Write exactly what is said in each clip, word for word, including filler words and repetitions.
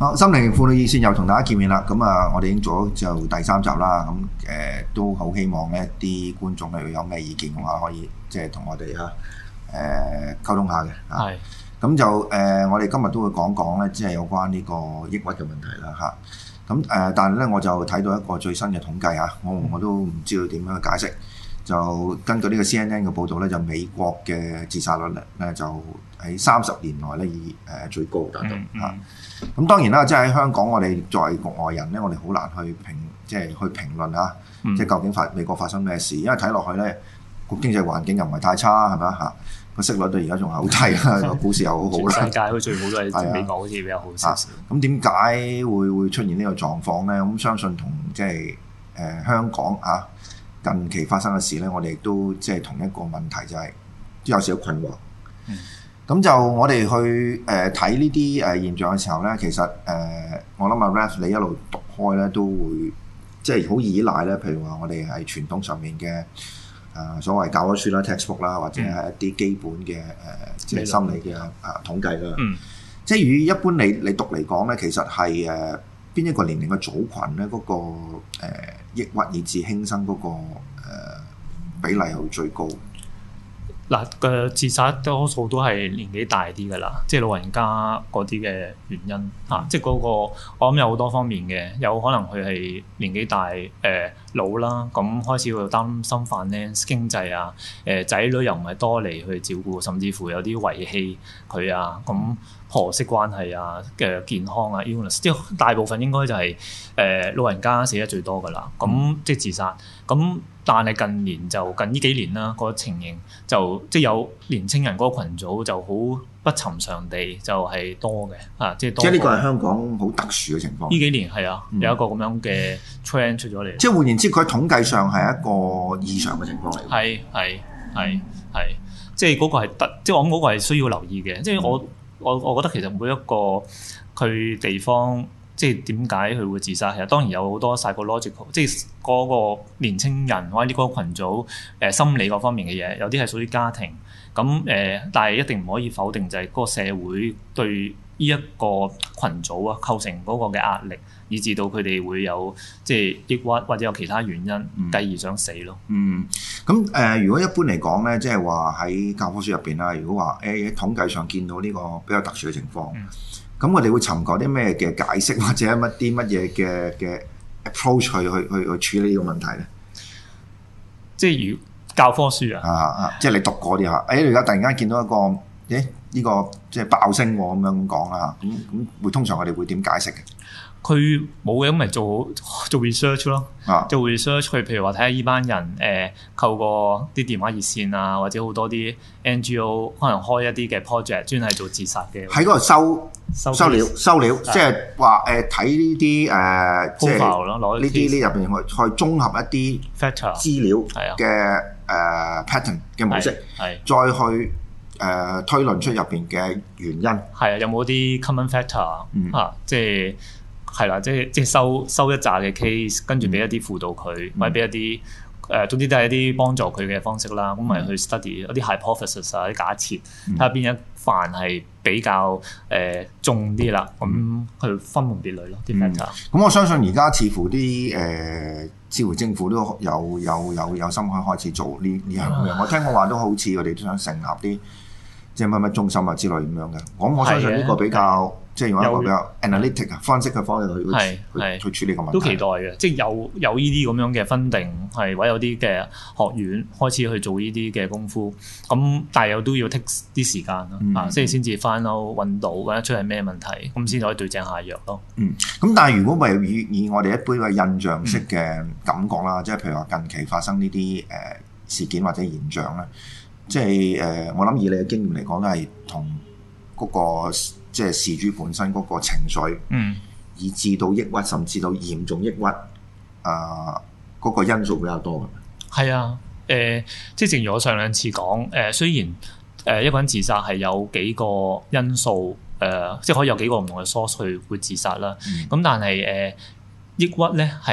好，心靈輔導熱線又同大家見面啦。咁啊，我哋已經做咗就第三集啦。咁誒、呃、都好希望咧啲觀眾咧有咩意見嘅話，可以即係同我哋嚇誒溝通下嘅。係。咁就誒、呃，我哋今日都會講講咧，即係有關呢個抑鬱嘅問題啦嚇。咁誒、呃，但係咧我就睇到一個最新嘅統計嚇，我我都唔知道點樣去解釋。就根據呢個 C N N 嘅報導咧，就美國嘅自殺率咧就喺三十年內咧以誒最高達到嚇。咁、嗯嗯、當然啦，即係喺香港，我哋作為局外人咧，我哋好難去評，即係去評論啊，嗯、即係究竟發美國發生咩事？因為睇落去咧，個經濟環境又唔係太差，係咪啊？嚇，個息率到而家仲係好低啦，個股市又好好啦。 世界佢最好都係美國，好似比較好少少。 咁點解會會出現呢個狀況咧？咁相信同即係誒香港啊。近期發生嘅事咧，我哋亦都即係同一個問題，就係有少少困惑。咁、嗯、就我哋去誒睇呢啲誒現象嘅時候咧，其實誒、呃、我諗阿 Ralph 你一路讀開咧，都會即係好依賴咧。譬如話我哋係傳統上面嘅誒、呃、所謂教科書啦、textbook 啦，或者係一啲基本嘅誒、呃、即係心理嘅啊統計啦。嗯、即係與一般你你讀嚟講咧，其實係誒邊一個年齡嘅組群咧，嗰、那個、呃抑鬱以至輕生嗰、那個、呃、比例係最高。 嗱嘅自殺多數都係年紀大啲㗎啦，即係老人家嗰啲嘅原因嚇、啊，即係嗰、那個我諗有好多方面嘅，有可能佢係年紀大誒、呃、老啦，咁開始會擔心 finance 經濟啊，誒仔女又唔係多嚟去照顧，甚至乎有啲遺棄佢啊，咁婆媳關係啊嘅健康啊 illness， 即係大部分應該就係、是、誒、呃、老人家死得最多㗎啦，咁、嗯、即係自殺咁。但係近年就近呢幾年啦，個情形就即係有年青人嗰個羣組就好不尋常地就係多嘅啊！即係多。即係呢個係香港好特殊嘅情況。呢幾年係啊，嗯、有一個咁樣嘅 trend 出咗嚟。即係換言之，佢統計上係一個異常嘅情況嚟。係係係係，即係嗰個係特，即係我諗嗰個係需要留意嘅。即係我我我覺得其實每一個佢地方。即係點解佢會自殺？其實當然有好多 psychological，即係嗰個年青人或者嗰個羣組、呃、心理嗰方面嘅嘢，有啲係屬於家庭咁誒、呃，但係一定唔可以否定就係嗰個社會對呢一個羣組啊構成嗰個嘅壓力，以致到佢哋會有即係抑鬱或者有其他原因，繼而想死咯。嗯，咁誒、 呃，如果一般嚟講咧，即係話喺教科書入邊啦，如果話誒喺統計上見到呢個比較特殊嘅情況。嗯咁我哋會尋求啲咩嘅解釋，或者乜啲乜嘢嘅嘅 approach 去去去去處理呢個問題咧？即係如教科書啊，啊啊！即係你讀過啲嚇，誒你而家突然間見到一個，誒呢、呢個即係爆升咁樣講啦，咁咁會通常我哋會點解釋嘅？佢冇嘅，咁咪做做 research 咯，啊、做 research 去譬如話睇下依班人誒、呃、透過啲電話熱線啊，或者好多啲 N G O 可能開一啲嘅 project 專係做自殺嘅，喺嗰度收收收料收料，即係話誒睇呢啲誒即係攞呢啲呢入邊去去綜合一啲 factor 資料嘅誒 pattern 嘅模式，係再去誒、呃、推論出入邊嘅原因，係啊，有冇啲 common factor、嗯、啊，即係。係啦，即係即係收收一紮嘅 case， 跟住俾一啲輔導佢，或者俾一啲誒，總之都係一啲幫助佢嘅方式啦。咁咪去 study 一啲 hypothesis 啊，啲假設，睇下邊一範係比較誒、呃、重啲啦。咁去分門別類咯，啲 factor。咁我相信而家似乎啲誒，似乎政府都有有有有心去開始做呢呢樣嘢。我聽講話都好似佢哋都想成立啲即係乜乜中心啊之類咁樣嘅。我我相信呢個比較。即係用一個比較 analytic 啊分析嘅方式去去去處理個問題，都期待嘅。即係有有呢啲咁樣嘅分定，係或者有啲嘅學院開始去做呢啲嘅功夫。咁但係又都要 take 啲時間咯，嗯、啊，即係先至翻到揾到揾得出係咩問題，咁先可以對症下藥咯。嗯，咁但係如果唔係以以我哋一般嘅印象式嘅感覺啦，即係、嗯、譬如話近期發生呢啲誒事件或者現象咧，即係誒、呃、我諗以你嘅經驗嚟講都係同嗰個。即係事主本身嗰個情緒，嗯，以至到抑鬱，甚至到嚴重抑鬱，啊、呃，嗰、那個因素比較多嘅。係啊，誒、呃，即係正如我上兩次講，誒、呃，雖然誒、呃、一個人自殺係有幾個因素，誒、呃，即係可以有幾個唔同嘅 source 去會自殺啦。咁、嗯、但係誒、呃，抑鬱咧係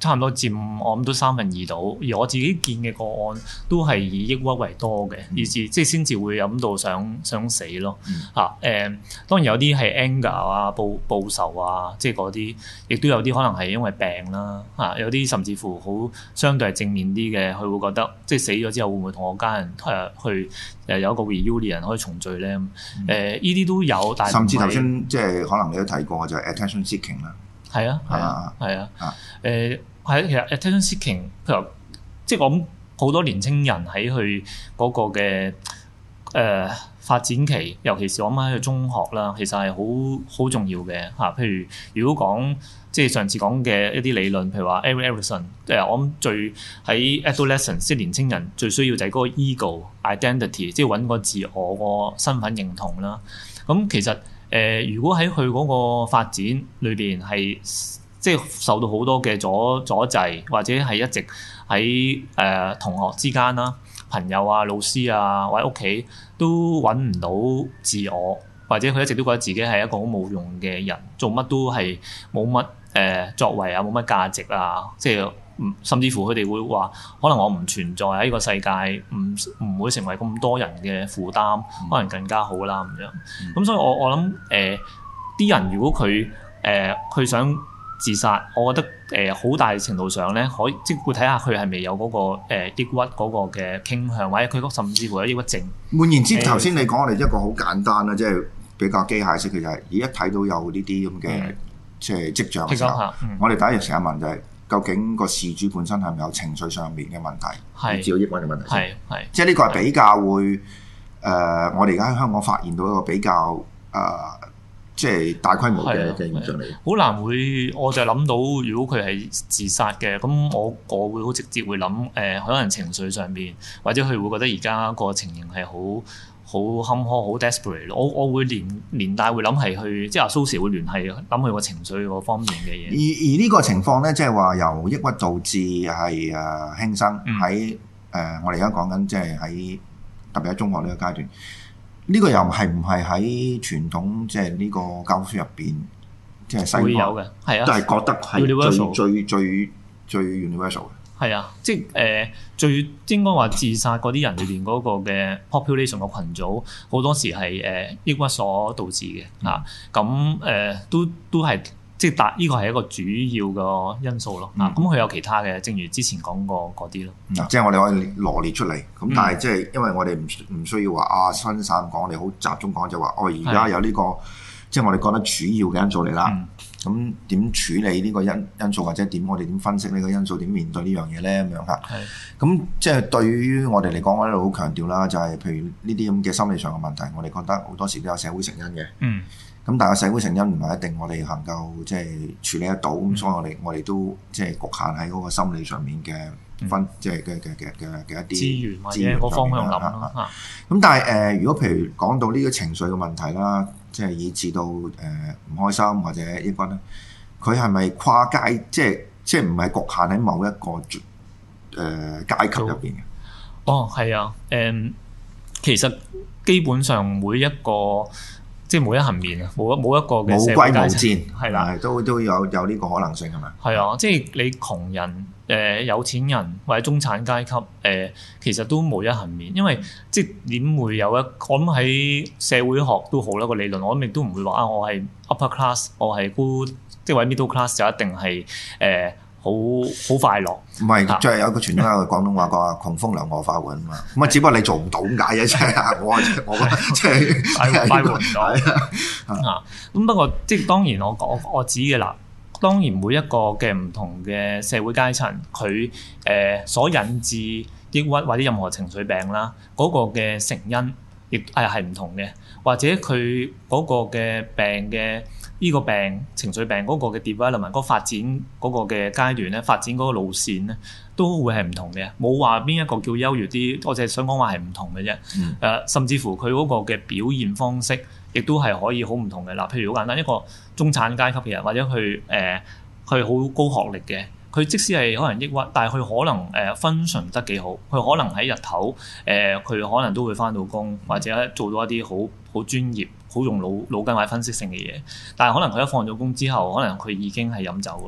差唔多佔我諗都三分二度，而我自己見嘅個案都係以抑鬱為多嘅，以至即係先至會諗到想想死咯嚇。誒、嗯啊、當然有啲係 anger 啊、報報仇啊，即係嗰啲，亦都有啲可能係因為病啦嚇、啊，有啲甚至乎好相對係正面啲嘅，佢會覺得即係死咗之後會唔會同我家人誒、呃、去誒有一個 reunion 可以重聚咧？誒呢啲都有，但係甚至頭先即係可能你都提過就係 attention seeking 啦。 係啊，係啊，係啊，誒係其實 attention seeking，譬如即係我諗好多年青人喺佢嗰個嘅誒、呃、發展期，尤其是我諗喺佢中學啦，其實係好好重要嘅嚇。譬如如果講即係上次講嘅一啲理論，譬如話 Erik Erikson，誒我諗最喺 adolescence 即係年青人最需要就係嗰個 ego identity，即係揾個自我個身份認同啦。咁其實誒、呃，如果喺佢嗰個發展裏邊係即係受到好多嘅阻阻滯，或者係一直喺誒、呃、同學之間啦、朋友啊、老師啊或者屋企都揾唔到自我，或者佢一直都覺得自己係一個好冇用嘅人，做乜都係冇乜誒作為啊，冇乜價值啊，即係甚至乎佢哋會話，可能我唔存在喺呢個世界，唔唔會成為咁多人嘅負擔，可能更加好啦咁樣。咁、嗯、所以我我諗誒啲人如果佢誒佢想自殺，我覺得誒好、呃、大程度上咧，可以即係會睇下佢係咪有嗰、那個誒、呃、抑鬱嗰個嘅傾向，或者佢甚至乎有抑鬱症。 換言之，頭先、呃、你講我哋一個好簡單啦，即、就、係、是、比較機械式嘅就係、是，而一睇到有呢啲咁嘅即係跡象嘅時候，嗯、我哋第一日成日問就係、是。究竟個事主本身係咪有情緒上面嘅問題，導致到抑鬱嘅問題？ 係係， 即係呢個係比較會誒、呃，我哋而家喺香港發現到一個比較誒、呃，即係大規模嘅嘅現象嚟。 好難會，我就諗到，如果佢係自殺嘅，咁我我會好直接會諗誒、呃，可能情緒上邊，或者佢會覺得而家個情形係好。好坎坷，好 desperate 咯。我我會連連帶會諗係去，即係阿蘇 Sir 會聯繫諗佢個情緒嗰方面嘅嘢。 而而呢個情況咧，即係話由抑鬱導致係誒、呃、輕生喺誒、嗯呃，我哋而家講緊即係喺特別喺中學呢個階段，呢、呢個又係唔係喺傳統即係呢個教科書入邊，即係西方會有嘅，係啊， 都係覺得係最最最最 universal 嘅。 係啊，即係誒、呃、最應該話自殺嗰啲人裏邊嗰個嘅 population 個群組，好多時係誒、呃、抑鬱所導致嘅啊。咁、呃、誒都都係即係達呢個係一個主要嘅因素咯。啊，咁佢有其他嘅，正如之前講過嗰啲咯。 嗯啊、即係我哋可以羅列出嚟。咁但係即係因為我哋唔唔需要話啊分散講，我哋好集中講就話，哦而家有呢、這個。即係我哋覺得主要嘅因素嚟啦，咁點、嗯、處理呢個因因素，或者點我哋點分析呢個因素，點面對呢樣嘢咧咁樣嚇。咁是即係對於我哋嚟講，我一路好強調啦，就係、是、譬如呢啲咁嘅心理上嘅問題，我哋覺得好多時都有社會成因嘅。咁、嗯、但係社會成因唔係一定我哋能夠即係處理得到，咁、嗯、所以我哋我哋都即係局限喺嗰個心理上面嘅分，嗯、即係嘅嘅嘅嘅嘅一啲資源或者個方向諗咯。 咁但係誒、呃，如果譬如講到呢個情緒嘅問題啦。即係以至到誒唔、呃、開心或者抑鬱咧，佢係咪跨階？即係即係唔係局限喺某一個誒、呃、階級入邊嘅？ 哦，係啊，誒、嗯，其實基本上每一個即係冇一幸免啊，冇冇一個嘅無歸無戰係啦， 都都有有呢個可能性係咪？ 係啊，即係你窮人。誒、呃、有錢人或者中產階級誒、呃，其實都冇一幸免，因為即係點會有一我諗喺社會學都好啦個理論，我諗亦都唔會話啊，我係 upper class，我係高即係或者 middle class 就一定係誒好好快樂。唔係是， 即係有一個傳統嘅廣東話講話窮風涼我快活啊嘛，咁啊只不過你做唔到咁解嘅啫，我我即係快快活唔到啊。咁不過即係當然我我我指嘅啦。當然每一個嘅唔同嘅社會階層，佢誒、呃、所引致抑鬱或者任何情緒病啦，嗰、那個嘅成因亦係係唔同嘅，或者佢嗰個嘅病嘅呢、這個病情緒病嗰個嘅 development 嗰個發展嗰個嘅階段咧，發展嗰個路線咧，都會係唔同嘅，冇話邊一個叫優越啲，我淨係想講話係唔同嘅啫。誒、嗯呃，甚至乎佢嗰個嘅表現方式，亦都係可以好唔同嘅啦。譬如好簡單，一個中產階級嘅人，或者佢誒佢好高學歷嘅，佢即使係可能抑鬱，但係佢可能誒 function 得幾好，佢可能喺日頭誒佢、呃、可能都會返到工，或者做到一啲好好專業、好用腦腦筋或者分析性嘅嘢。但係可能佢一放咗工之後，可能佢已經係飲酒㗎啦。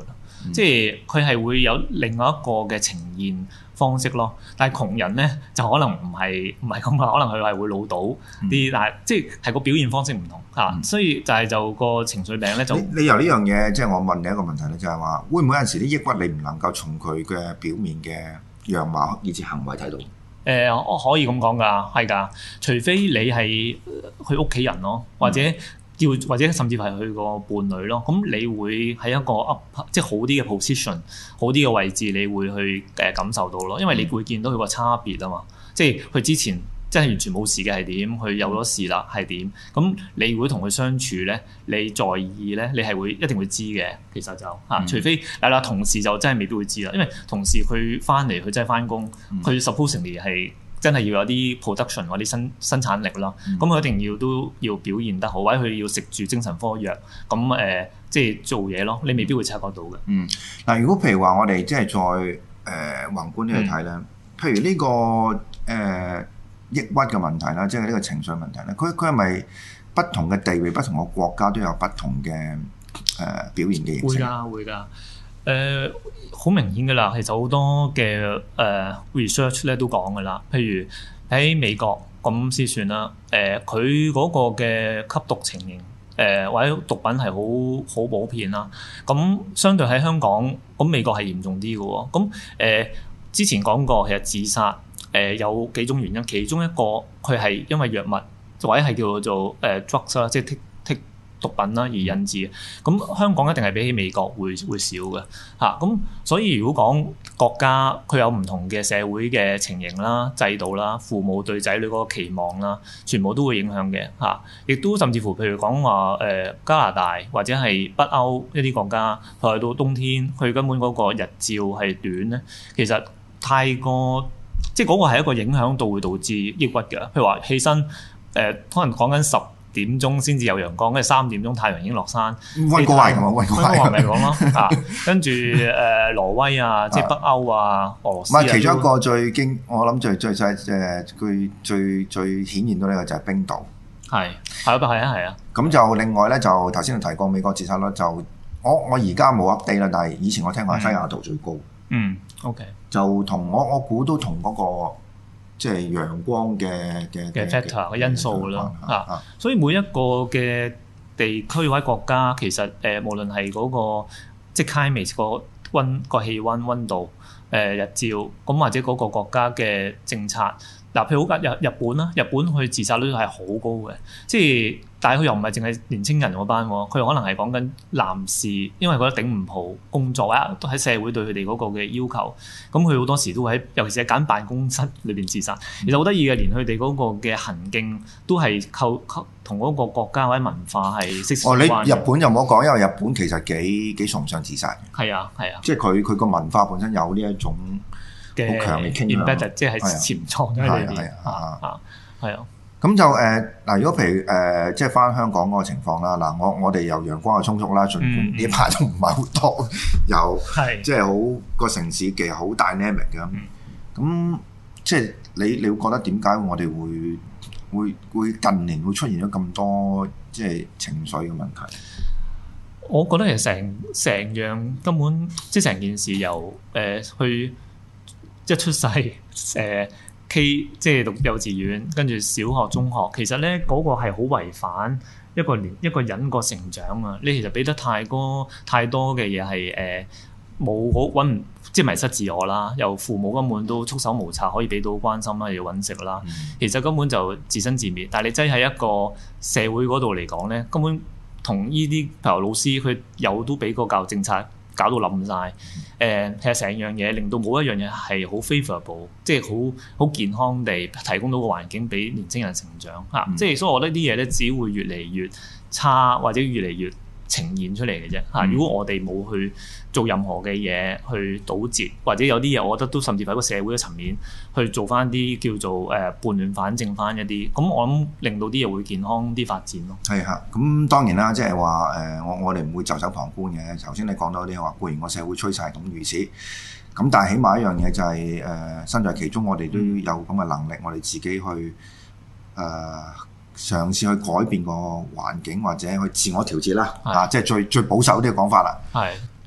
嗯、即係佢係會有另外一個嘅呈現方式咯。但係窮人咧就可能唔係唔係咁啊，可能佢係會老到啲，嗯、但係即係係個表現方式唔同嚇，嗯、所以就係就個情緒病咧就你， 你由呢樣嘢，即係我問你一個問題咧，就係話會唔會有陣時啲抑鬱你唔能夠從佢嘅表面嘅樣貌以至行為睇到？ 誒、呃，我可以咁講㗎，係㗎，除非你係佢屋企人咯，或者叫或者甚至係佢個伴侶咯，咁你會喺一個 up 即係好啲嘅 position， 好啲嘅位置，你會去誒感受到咯，因為你會見到佢個差別啊嘛，即係佢之前真係完全冇事嘅係點，佢有咗事啦係點，咁你會同佢相處咧，你在意咧，你係會一定會知嘅，其實就嚇，嗯、除非係啦，同事就真係未必會知啦，因為同事佢翻嚟佢真係翻工，佢 supposedly 係真係要有啲 production 或啲生生產力咯，咁佢、嗯、一定要都要表現得好，或者佢要食住精神科藥，咁誒、呃、即係做嘢咯，你未必會察覺到嘅。嗯， 嗱，如果譬如話我哋即係再誒、呃、宏觀啲去睇咧，嗯、譬如呢、這個誒。呃抑鬱嘅問題啦，即係呢個情緒問題咧。佢佢係咪不同嘅地域、不同嘅國家都有不同嘅誒、呃、表現嘅形式？會㗎，會㗎。誒，好明顯㗎啦。其實好多嘅誒、呃、research 咧都講㗎啦。譬如喺美國咁先算啦。誒、呃，佢嗰個嘅吸毒情形，誒、呃、或者毒品係好好普遍啦。咁相對喺香港，咁美國係嚴重啲嘅喎。咁誒、呃、之前講過，其實自殺。誒、呃、有幾種原因，其中一個佢係因為藥物或者係叫做誒 drugs 啦，即係剔剔毒品啦而引致嘅。咁香港一定係比起美國會會少嘅嚇。咁、啊、所以如果講國家佢有唔同嘅社會嘅情形啦、制度啦、父母對仔女嗰個期望啦，全部都會影響嘅嚇。亦、啊、都甚至乎譬如講話誒加拿大或者係北歐一啲國家，去到冬天佢根本嗰個日照係短咧，其實太過。即係嗰個係一個影響到會導致抑鬱嘅，譬如話起身誒、呃，可能講緊十點鐘先至有陽光，跟住三點鐘太陽已經落山。 溫哥華咁啊，溫哥華咪講咯啊，跟住誒挪威啊，即係北歐啊，俄羅斯啊。 唔係其中一個最經，我諗最最最誒，佢最最顯現到呢個就係冰島。係係啊，係啊，係啊。咁就另外咧，就頭先你提過美國自殺率，就我我而家冇 update 啦，但係以前我聽過西雅圖最高。嗯。OK，就同我我估都同嗰、那個即係陽光嘅嘅嘅 factor 嘅因素啦嚇，啊啊、所以每一個嘅地區或者國家其實誒、呃、無論係嗰、那個即係 climate 個溫個氣溫溫度誒、呃、日照咁或者嗰個國家嘅政策嗱，譬如好日日本啦，日本佢自殺率係好高嘅，即係。但係佢又唔係淨係年青人嗰班喎，佢可能係講緊男士，因為覺得頂唔好工作啊，都喺社會對佢哋嗰個嘅要求，咁佢好多時都喺，尤其是喺揀辦公室裏邊自殺。其實好得意嘅，連佢哋嗰個嘅行徑都係扣扣同嗰個國家或者文化係息息相關。 哦，你日本又冇講，因為日本其實幾幾崇尚自殺嘅。 係啊，係啊， 即係佢佢個文化本身有呢一種好強烈傾向， 即係潛藏喺裏邊啊啊，係啊。 咁就誒嗱、呃，如果譬如誒、呃，即係翻香港嗰個情況啦，嗱，我我哋有陽光又充足啦，儘管呢排都唔係好多，有是即係好個城市其實好 dynamic 嘅。咁、嗯、即係你你會覺得點解我哋會會會近年會出現咗咁多即係情緒嘅問題？ 我覺得其實成成樣根本即係成件事由誒、呃、去一出世誒。呃 K 即係讀幼稚園，跟住小學、中學，其實咧嗰、那個係好違反一個年一個人個成長啊！你其實俾得太多太多嘅嘢係誒冇好揾唔即係迷失自我啦，由父母根本都束手無策，可以俾到關心啦，要揾食啦，嗯、其實根本就自生自滅。但係你擠喺一個社會嗰度嚟講咧，根本同呢啲譬如老師佢有都俾個教育政策。搞到冧晒，誒、呃，其實成樣嘢令到冇一樣嘢係好 favourable，即係好好健康地提供到個環境俾年青人成長嚇，嗯、即係所以我覺得啲嘢咧只會越嚟越差，或者越嚟越呈現出嚟嘅啫嚇。嗯、如果我哋冇去做任何嘅嘢去堵截，或者有啲嘢，我覺得都甚至喺個社會嘅層面去做翻啲叫做誒撥亂反正翻一啲，咁我諗令到啲嘢會健康啲發展咯。係啊，咁當然啦，即係話誒，我我哋唔會袖手旁觀嘅。頭先你講到啲話，固然個社會趨勢係咁如此，咁但係起碼一樣嘢就係、是、誒、呃，身在其中，我哋都有咁嘅能力，我哋自己去誒、呃、嘗試去改變個環境，或者去自我調節啦。啊，即係最最保守啲嘅講法啦。 係。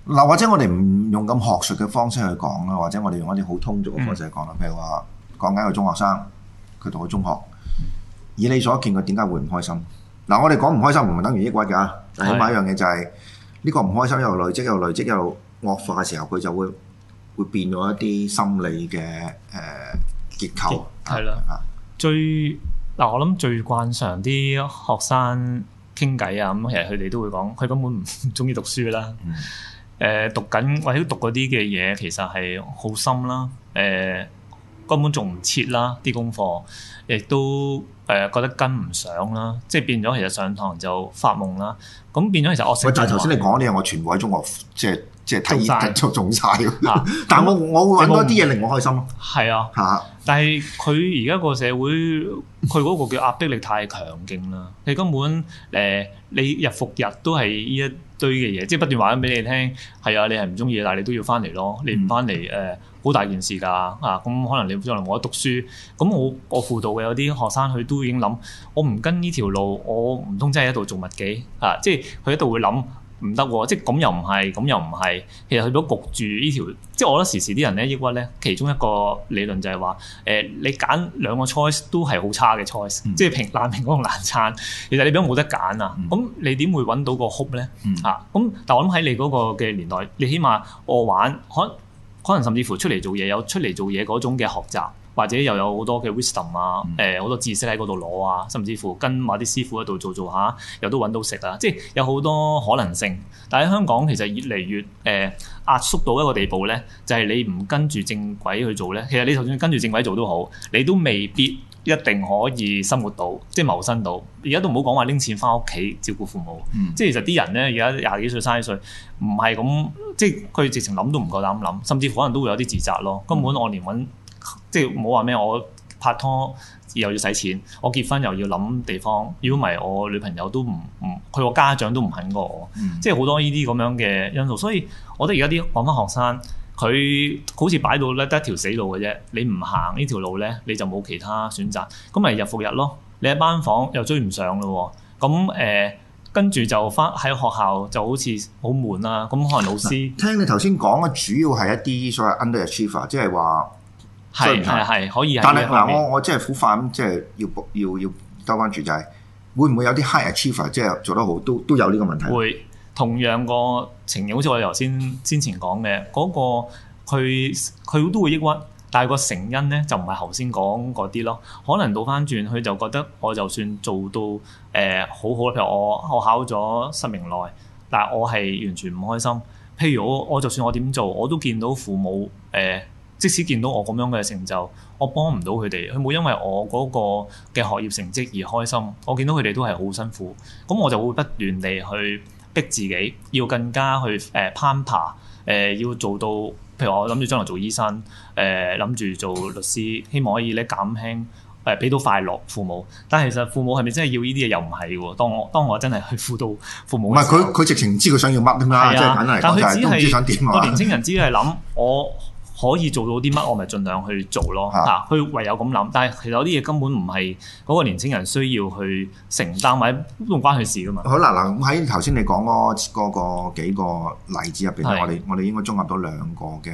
嗱，或者我哋唔用咁學術嘅方式去講啦，或者我哋用一啲好通俗嘅方式去講啦。譬如話講緊個中學生，佢讀咗中學，以你所見佢點解會唔開心？嗱，我哋講唔開心唔係等於抑鬱㗎，但起碼一樣嘢就係、是、呢個唔開心一路累積，一路累積，一路惡化嘅時候，佢就會會變咗一啲心理嘅誒、呃、結構。 係啦，最嗱我諗最慣常啲學生傾偈啊，咁其實佢哋都會講，佢根本唔中意讀書啦。嗯誒、呃、讀緊或者讀嗰啲嘅嘢，其實係好深啦。誒、呃、根本做唔切啦，啲功課亦都誒、呃、覺得跟唔上啦。即係變咗，其實上堂就發夢啦。咁變咗，其實我成日但係頭先你講啲嘢，我全部喺中學即係即係睇做中晒。 啊、 但係我我會揾多啲嘢令我開心咯。 係啊，嚇！但係佢而家個社會，佢嗰個叫壓迫力太強勁啦。你根本誒、呃、你日復日都係呢一堆嘅嘢，即係不斷話緊俾你聽，係啊，你係唔中意，但係你都要翻嚟咯。你唔翻嚟誒，好大件事㗎啊！咁可能你將來冇得讀書。咁我我輔導嘅有啲學生，佢都已經諗，我唔跟呢條路，我唔通真係喺度做麥記啊！即係佢喺度會諗。唔得喎，即係咁又唔係，咁又唔係。其實佢都焗住呢條，即係我覺得時時啲人咧抑鬱咧，其中一個理論就係話，誒、呃、你揀兩個 choice 都係好差嘅 choice，、嗯、即係平爛蘋果同爛餐。其實你俾我冇得揀啊，咁、嗯、你點會揾到個 hope 咧？嗯、啊，咁但係我諗喺你嗰個嘅年代，你起碼我玩，可可能甚至乎出嚟做嘢有出嚟做嘢嗰種嘅學習。或者又有好多嘅 wisdom 啊，誒、呃、好多知識喺嗰度攞啊，甚至乎跟某啲師傅喺度做做下，又都揾到食啊，即係有好多可能性。但係喺香港其實越嚟越誒、呃、壓縮到一個地步咧，就係、是、你唔跟住正軌去做咧，其實你就算跟住正軌做都好，你都未必一定可以生活到，即係謀生到。而家都唔好講話拎錢翻屋企照顧父母，嗯、即係其實啲人咧而家廿幾歲、三十歲，唔係咁，即係佢直情諗都唔夠膽諗，甚至乎可能都會有啲自責咯。根本我連揾即係冇話咩，我拍拖又要使錢，我結婚又要諗地方。如果唔係，我女朋友都唔唔，佢個家長都唔肯過我。嗯、即係好多呢啲咁樣嘅因素。所以我覺得而家啲講翻學生，佢好似擺到咧得一條死路嘅啫。你唔行呢條路咧，你就冇其他選擇。咁咪日復日咯。你喺班房又追唔上咯。咁誒，跟、呃、住就翻喺學校就好似好悶啦。咁可能老師聽你頭先講嘅，主要係一啲所謂 underachiever，即係話。 係係係可以， 但係嗱，我我即係苦快咁，即係要要要兜翻住就係，會唔會有啲 high achiever 即係做得好，都都有呢個問題？ 會同樣個情形，好似我哋頭先先前講嘅嗰個，佢佢都會抑鬱，但係個成因咧就唔係頭先講嗰啲咯。可能倒翻轉，佢就覺得我就算做到誒、呃、好好，譬如我我考咗十名內，但係我係完全唔開心。譬如我我就算我點做，我都見到父母誒。呃即使見到我咁樣嘅成就，我幫唔到佢哋，佢冇因為我嗰個嘅學業成績而開心。我見到佢哋都係好辛苦，咁我就會不斷地去逼自己，要更加去誒、呃、攀爬，誒、呃、要做到。譬如我諗住將來做醫生，誒諗住做律師，希望可以咧減輕誒俾到快樂父母。但係其實父母係咪真係要呢啲嘢？又唔係喎。當我當我真係去輔導父母，唔係佢佢直情唔知佢想要乜㗎嘛，即係簡單嚟講就係都唔知想點啊。 個年青人只係諗我可以做到啲乜，我咪盡量去做咯。嚇、啊，佢唯有咁諗。但係其實有啲嘢根本唔係嗰個年青人需要去承擔，或者都唔關佢事噶嘛。 好嗱嗱，咁喺頭先你講嗰嗰個幾個例子入邊咧，我哋我哋應該綜合到兩個嘅誒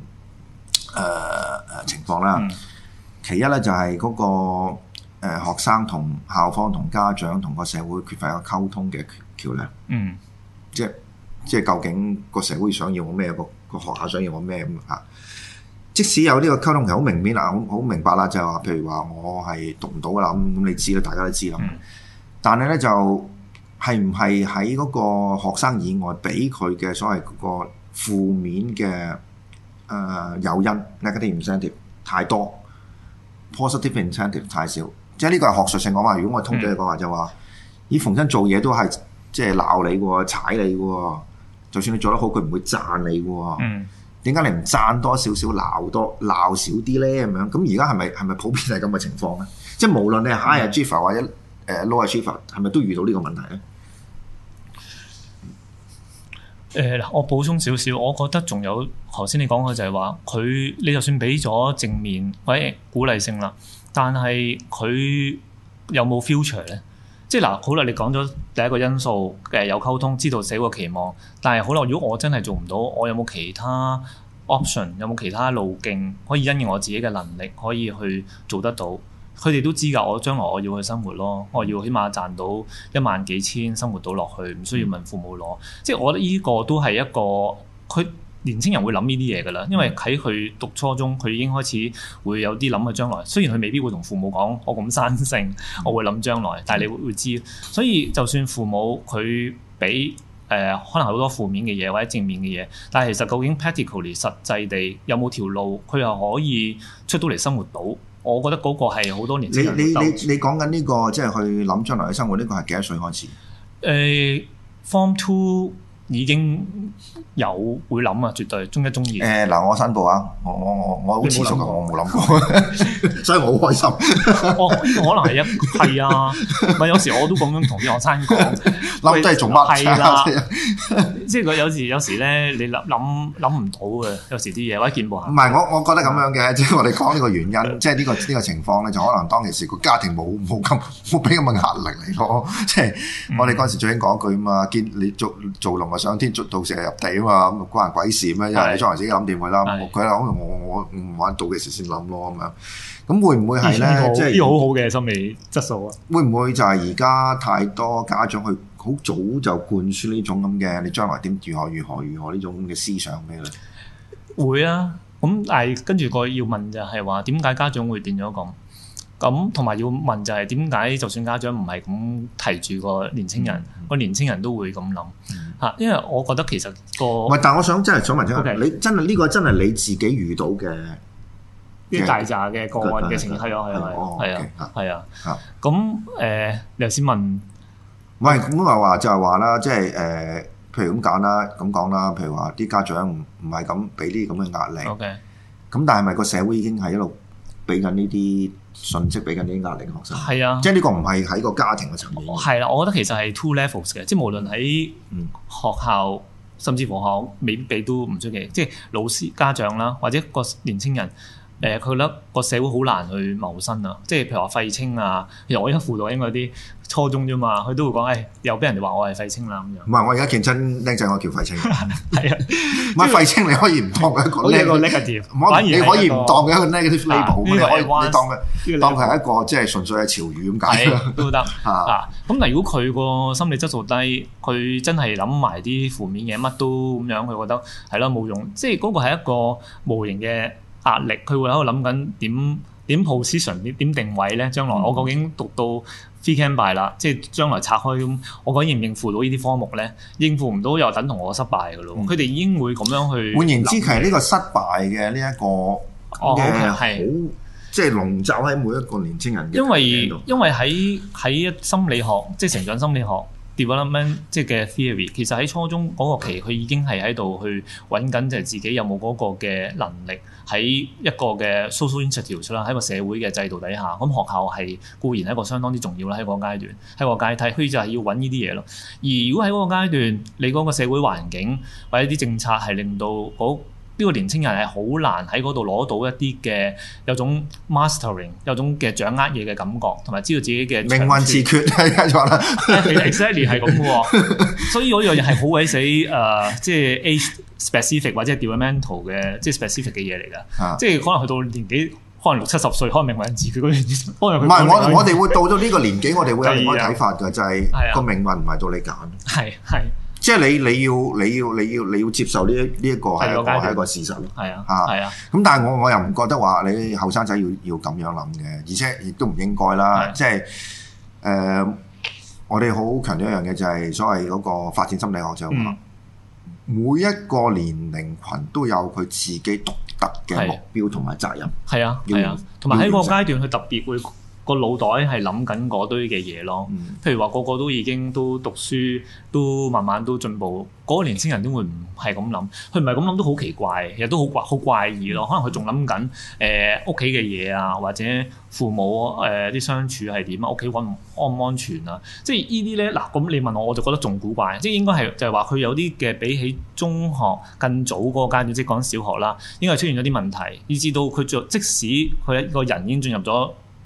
誒情況啦。嗯、其一咧就係嗰、那個誒、呃、學生同校方同家長同個社會缺乏一個溝通嘅橋梁。嗯，即係即係究竟個社會想要我咩？個個學校想要我咩咁啊？即使有呢個溝通係好明顯啦，好好明白啦，就係話，譬如話我係讀唔到噶啦，咁咁你知啦，大家都知啦。嗯、但係咧就係唔係喺嗰個學生以外俾佢嘅所謂嗰個負面嘅誒誘因 negative incentive 太多 ，positive incentive 太少。即係呢個係學術性講話。如果我通咗嘅講話就話，咦、嗯，逢親做嘢都係即係鬧你喎，踩你喎，就算你做得好，佢唔會讚你喎。嗯點解你唔讚多少少，鬧多鬧少啲咧？咁樣咁而家係咪係咪普遍係咁嘅情況咧？即係無論你係 high achiever 或者誒 low achiever，係咪都遇到呢個問題咧？誒嗱、呃，我補充少少，我覺得仲有頭先你講嘅就係話，佢你就算俾咗正面或者鼓勵性啦，但係佢有冇 future 咧？ 即係嗱，好啦，你講咗第一個因素嘅有溝通，知道社會嘅期望，但係好啦，如果我真係做唔到，我有冇其他 option， 有冇其他路徑可以因應我自己嘅能力可以去做得到？佢哋都知㗎，我將來我要去生活咯，我要起碼賺到一萬幾千生活到落去，唔需要問父母攞。即係我覺得呢個都係一個佢。年青人會諗呢啲嘢㗎啦，因為喺佢讀初中，佢已經開始會有啲諗嘅將來。雖然佢未必會同父母講我咁生性，我會諗將來，但係你會會知。所以就算父母佢俾誒可能好多負面嘅嘢或者正面嘅嘢，但係其實究竟 practically 實際地有冇條路，佢又可以出到嚟生活到？我覺得嗰個係好多年青人你你你你講緊呢個即係去諗將來嘅生活，呢、呢個係幾多歲開始？誒、 呃、Form Two。已經有會諗啊，絕對中一中二。 誒嗱、呃，我申報啊，我我我我好遲熟嘅，我冇諗過，所以我好開心。 哦，呢、這個可能係一係啊，唔係有時我都咁樣同啲學生講， 諗都係做乜？ 係啦，即係佢有時有時咧，你諗諗諗唔到嘅，有時啲嘢或者見步行。 唔係，我我覺得咁樣嘅，即係我哋講呢個原因，即係呢個呢、這個情況咧，就可能當其時個家庭冇冇咁冇俾咁嘅壓力嚟咯。即係我哋嗰陣時最興講句啊嘛，見你做做龍上天，做到成日入地啊嘛，咁關人鬼事咩？因為你將來自己諗掂佢啦。佢諗我我唔玩到嘅時先諗咯咁樣。咁會唔會係咧？即係呢個好好嘅心理質素啊！ 會唔會就係而家太多家長去好早就灌輸呢種咁嘅你將來點如何如何如何呢種嘅思想俾你？ 會啊！咁但係跟住個要問就係話點解家長會變咗咁？咁同埋要問就係點解就算家長唔係咁提住個年青人，個、嗯、年青人都會咁諗嚇？因為我覺得其實個唔係，但係我想真係想問下 Okay. 你真係呢、呢個真係你自己遇到嘅啲大扎嘅個案嘅情況係啊係啊係啊係啊咁誒，你頭先問唔係咁話話就係話啦，即係誒，譬如咁講啦，咁講啦，譬如話啲家長唔唔係咁俾啲咁嘅壓力，咁 Okay. 但係咪個社會已經係一路俾緊呢啲信息，俾緊呢啲壓力嘅學生？ 係啊， 即係呢個唔係喺個家庭嘅層面。 係啦，我覺得其實係 two levels 嘅，即係無論喺學校，甚至乎學校未必俾都唔出奇，即係老師、家長啦，或者個年青人。誒佢覺得個社會好難去謀生啊！即係譬如話廢青啊，其實我而家輔導應該啲初中啫嘛，佢都會講誒，又俾人哋話我係廢青啦咁樣。 唔係，我而家見真靚仔，我叫廢青。 係啊， 唔係廢青，你可以唔當佢一個， 好似一個 negative， 反而你可以唔當佢一個 negative label，你可以你當佢當佢係一個即係純粹係潮語咁解都得啊。咁但係如果佢個心理質素低，佢真係諗埋啲負面嘢，乜都咁樣，佢覺得係咯冇用，即係嗰個係一個無形嘅壓力，佢會喺度諗緊點點 position 點點定位咧？將來我究竟讀到 free can buy 啦，即係將來拆開咁，我究竟應唔應付到呢啲科目咧？應付唔到又等同我失敗㗎咯。佢哋、嗯、已經會咁樣去。換言之，其實呢個失敗嘅呢一個嘅好，即係籠罩喺每一個年青人嘅。 因為因為喺喺心理學，即係成長心理學。development 即係嘅 theory，其實喺初中嗰個期，佢已經係喺度去揾緊，就係自己有冇嗰個嘅能力喺一個嘅 social institute 啦，喺個社會嘅制度底下，咁學校係固然係一個相當之重要啦，喺個階段，喺個階梯，佢就係要揾呢啲嘢咯。而如果喺嗰個階段，你嗰個社會環境或者啲政策係令到嗰呢個年青人係好難喺嗰度攞到一啲嘅有種 mastering， 有種嘅掌握嘢嘅感覺，同埋知道自己嘅命運自決係錯啦。 exactly 係咁嘅喎，所以嗰樣嘢係好鬼死誒、呃，即係 age specific 或者係 developmental 嘅，即係 specific 嘅嘢嚟㗎。啊、即係可能去到年紀，可能六七十歲，可能命運自決嗰樣嘢。唔係我我哋會到咗呢個年紀，我哋會有另一個睇法㗎，就係、是、個命運唔係到你揀。 係係。 即係你你要你要你要你要接受呢一呢一個係一個係一個事實咯。 係啊， 係啊。咁但係我我又唔覺得話你後生仔要要咁樣諗嘅，而且亦都唔應該啦。即係誒，我哋好強調一樣嘢就係所謂嗰個發展心理學就係話，每一個年齡群都有佢自己獨特嘅目標同埋責任。 係啊，係啊，同埋喺個階段佢特別會。個腦袋係諗緊嗰堆嘅嘢咯，嗯、譬如話個個都已經都讀書，都慢慢都進步，嗰、嗰個年輕人點會唔係咁諗？佢唔係咁諗都好奇怪，其實都好怪好怪異咯。可能佢仲諗緊誒屋企嘅嘢啊，或者父母誒啲、呃、相處係點啊，屋企安唔安全啊？即係呢啲咧嗱，咁你問我我就覺得仲古怪，即係應該係就係話佢有啲嘅比起中學更早嗰個階段，即係講小學啦，應該係出現咗啲問題，以至到佢做即使佢一個人已經進入咗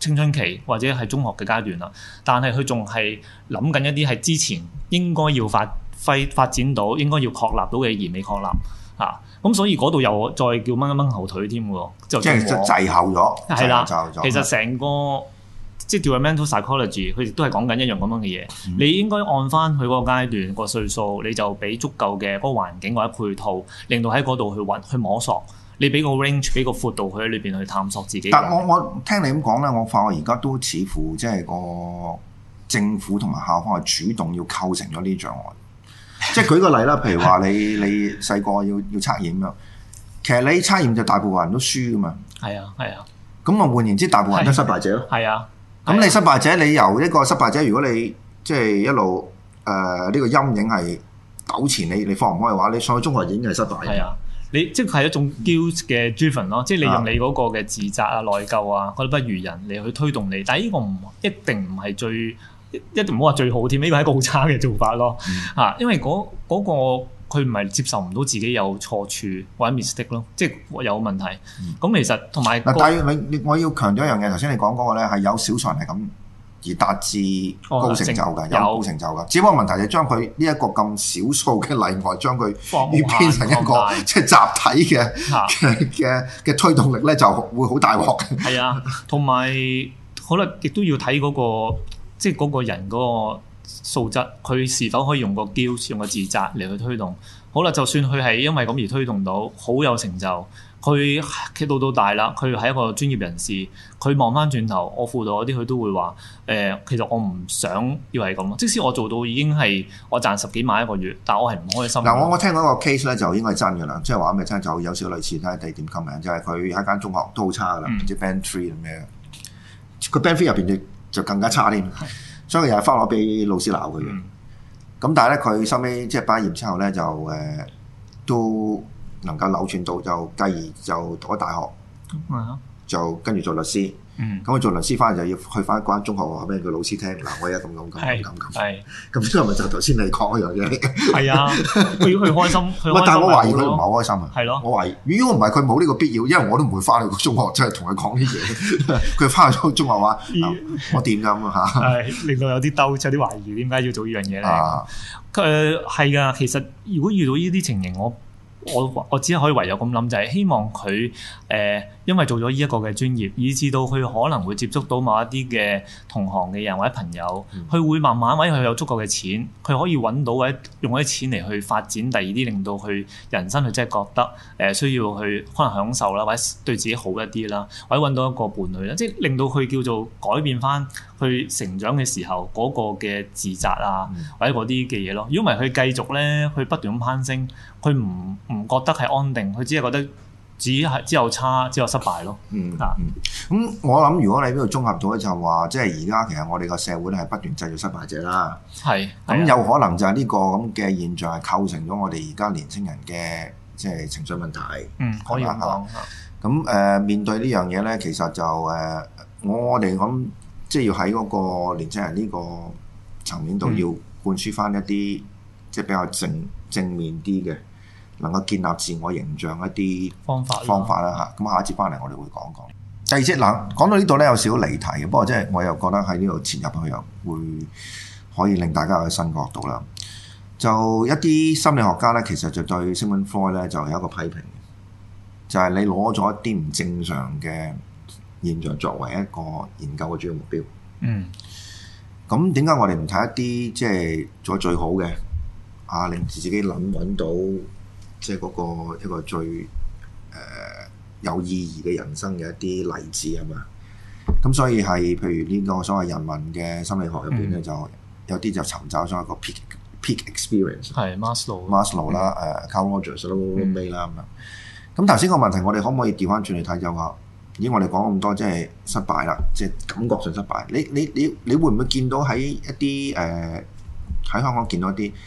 青春期或者係中學嘅階段啦，但係佢仲係諗緊一啲係之前應該要發揮發展到應該要確立到嘅而未確立嚇，咁、啊、所以嗰度又再叫掹一掹後腿添喎，就即係滯後咗， 係啦， 了其實成個即係 developmental psychology，佢亦都係講緊一樣咁樣嘅嘢。嗯、你應該按翻佢嗰個階段、個歲數，你就俾足夠嘅嗰個環境或者配套，令到喺嗰度去揾去摸索。你俾個 range，俾個闊度佢喺裏邊去探索自己。 但我我聽你咁講咧，我發覺而家都似乎即係個政府同埋校方係主動要構成咗呢啲障礙。即係舉個例啦，譬如話你你細個要要測驗咁樣，其實你測驗就大部分人都輸噶嘛。係啊係啊。 咁啊換言之，大部分人都失敗者咯。 係啊。 咁你失敗者，你由一個失敗者，如果你即係一路誒呢個陰影係糾纏你，你放唔開嘅話，你上去中學已經係失敗。 係啊。你即係一種 guilt 嘅 driven 咯，即係你用你嗰個嘅自責啊、內疚啊、覺得不如人嚟去推動你，但係呢個唔一定唔係最一定唔好話最好添，呢個係一個好差嘅做法咯嚇，嗯、因為嗰、嗰、嗰個佢唔係接受唔到自己有錯處或者 mistake 咯，即係有問題。咁、嗯、其實同埋嗱， 但係你我要強調一樣嘢，頭先你講嗰個咧係有少數人係咁而達至高成就嘅，哦、有高成就嘅。只不過問題就將佢呢一個咁少數嘅例外，將佢要變成一個即係集體嘅嘅嘅嘅推動力咧，就會好大鑊嘅。 係啊，同埋好啦，亦都要睇嗰、嗰個即係嗰個人嗰個素質，佢是否可以用個 guilt 用個自責嚟去推動。好啦，就算佢係因為咁而推動到好有成就。佢企到到大啦，佢係一個專業人士。佢望翻轉頭，我輔導嗰啲，佢都會話：誒、呃，其實我唔想要係咁。即使我做到已經係我賺十幾萬一個月，但我係唔開心。 嗱，我我聽嗰個 case 咧，就應該係真嘅啦。即係話咩真就有少少類似睇下地點吸引，就係佢喺間中學都好差噶啦，唔、嗯、知 band three 咁咩？佢 band three 入邊就就更加差添，的所以佢又係翻落俾老師鬧佢嘅。咁、嗯、但係咧，佢收尾即係畢業之後咧，就誒、呃、都。能夠扭轉到就繼而就讀咗大學，嗯、就跟住做律師。咁佢、嗯、做律師翻嚟就要去翻一間中學話俾佢老師聽。嗱，我而家咁咁咁咁咁。係。咁呢個咪就頭先你講嗰樣嘢嚟嘅。係啊，佢要佢開心。但係我懷疑佢唔係好開心啊。係咯。我懷疑，如果唔係佢冇呢個必要，因為我都唔會翻去個中學，即係同佢講啲嘢。佢翻去中中學話，我掂咁啊嚇。係令到有啲兜，有啲懷疑點解要做呢樣嘢咧？佢係㗎。其實如果遇到呢啲情形，我我我只係可以唯有咁諗，就係、是、希望佢誒、呃，因為做咗呢一個嘅專業，以至到佢可能會接觸到某一啲嘅同行嘅人或者朋友，佢、嗯、會慢慢或者佢有足夠嘅錢，佢可以揾到或者用啲錢嚟去發展第二啲，令到佢人生佢真係覺得誒、呃、需要去可能享受啦，或者對自己好一啲啦，或者揾到一個伴侶啦，即係令到佢叫做改變翻去成長嘅時候嗰、那個嘅自責啊，嗯、或者嗰啲嘅嘢咯。如果唔係佢繼續咧，佢不斷咁攀升，佢唔唔覺得係安定，佢只係覺得只係只有差，只有失敗咯。嗯啊，咁、嗯、我諗如果你呢度綜合到咧，就係話即係而家其實我哋個社會咧係不斷製造失敗者啦。係，咁有可能就係呢個咁嘅現象係構成咗我哋而家年輕人嘅即係情緒問題。嗯，可以咁講。咁誒、呃、面對呢樣嘢咧，其實就誒、呃、我哋咁即係要喺嗰個年輕人呢個層面度要灌輸翻一啲、嗯、即係比較正正面啲嘅。能夠建立自我形象一啲方法方法啦嚇，咁下一節翻嚟我哋會講講。第二節嗱，講到呢度咧有少少離題嘅，不過即係我又覺得喺呢度切入去又會可以令大家有新角度啦。就一啲心理學家咧，其實就對 Sigmund Freud 咧就有一個批評，就係、是、你攞咗一啲唔正常嘅現象作為一個研究嘅主要目標。嗯。咁點解我哋唔睇一啲即係做得最好嘅啊，令自己諗揾到？即係嗰個一個最誒、呃、有意義嘅人生嘅一啲例子啊嘛，咁所以係譬如呢個所謂人文嘅心理學入邊咧，嗯、就有啲就尋找咗一個 peak peak experience，係 Maslow，Maslow 啦，誒 Carl Rogers 啦 Rollo May 啦咁樣。咁頭先個問題，我哋可唔可以調翻轉嚟睇就話，咦？我哋講咁多，即係失敗啦，即係感覺上失敗。你你你你會唔會見到喺一啲誒喺香港見到一啲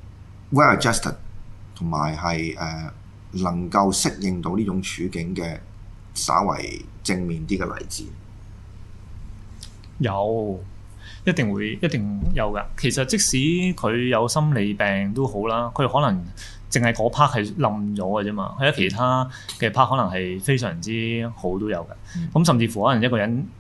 well adjusted？同埋係誒能夠適應到呢種處境嘅稍為正面啲嘅例子，有一定會一定有㗎。其實即使佢有心理病都好啦，佢可能淨係嗰 part 係冧咗嘅啫嘛，佢喺其他嘅 part 可能係非常之好都有嘅。咁、嗯、甚至乎可能一個人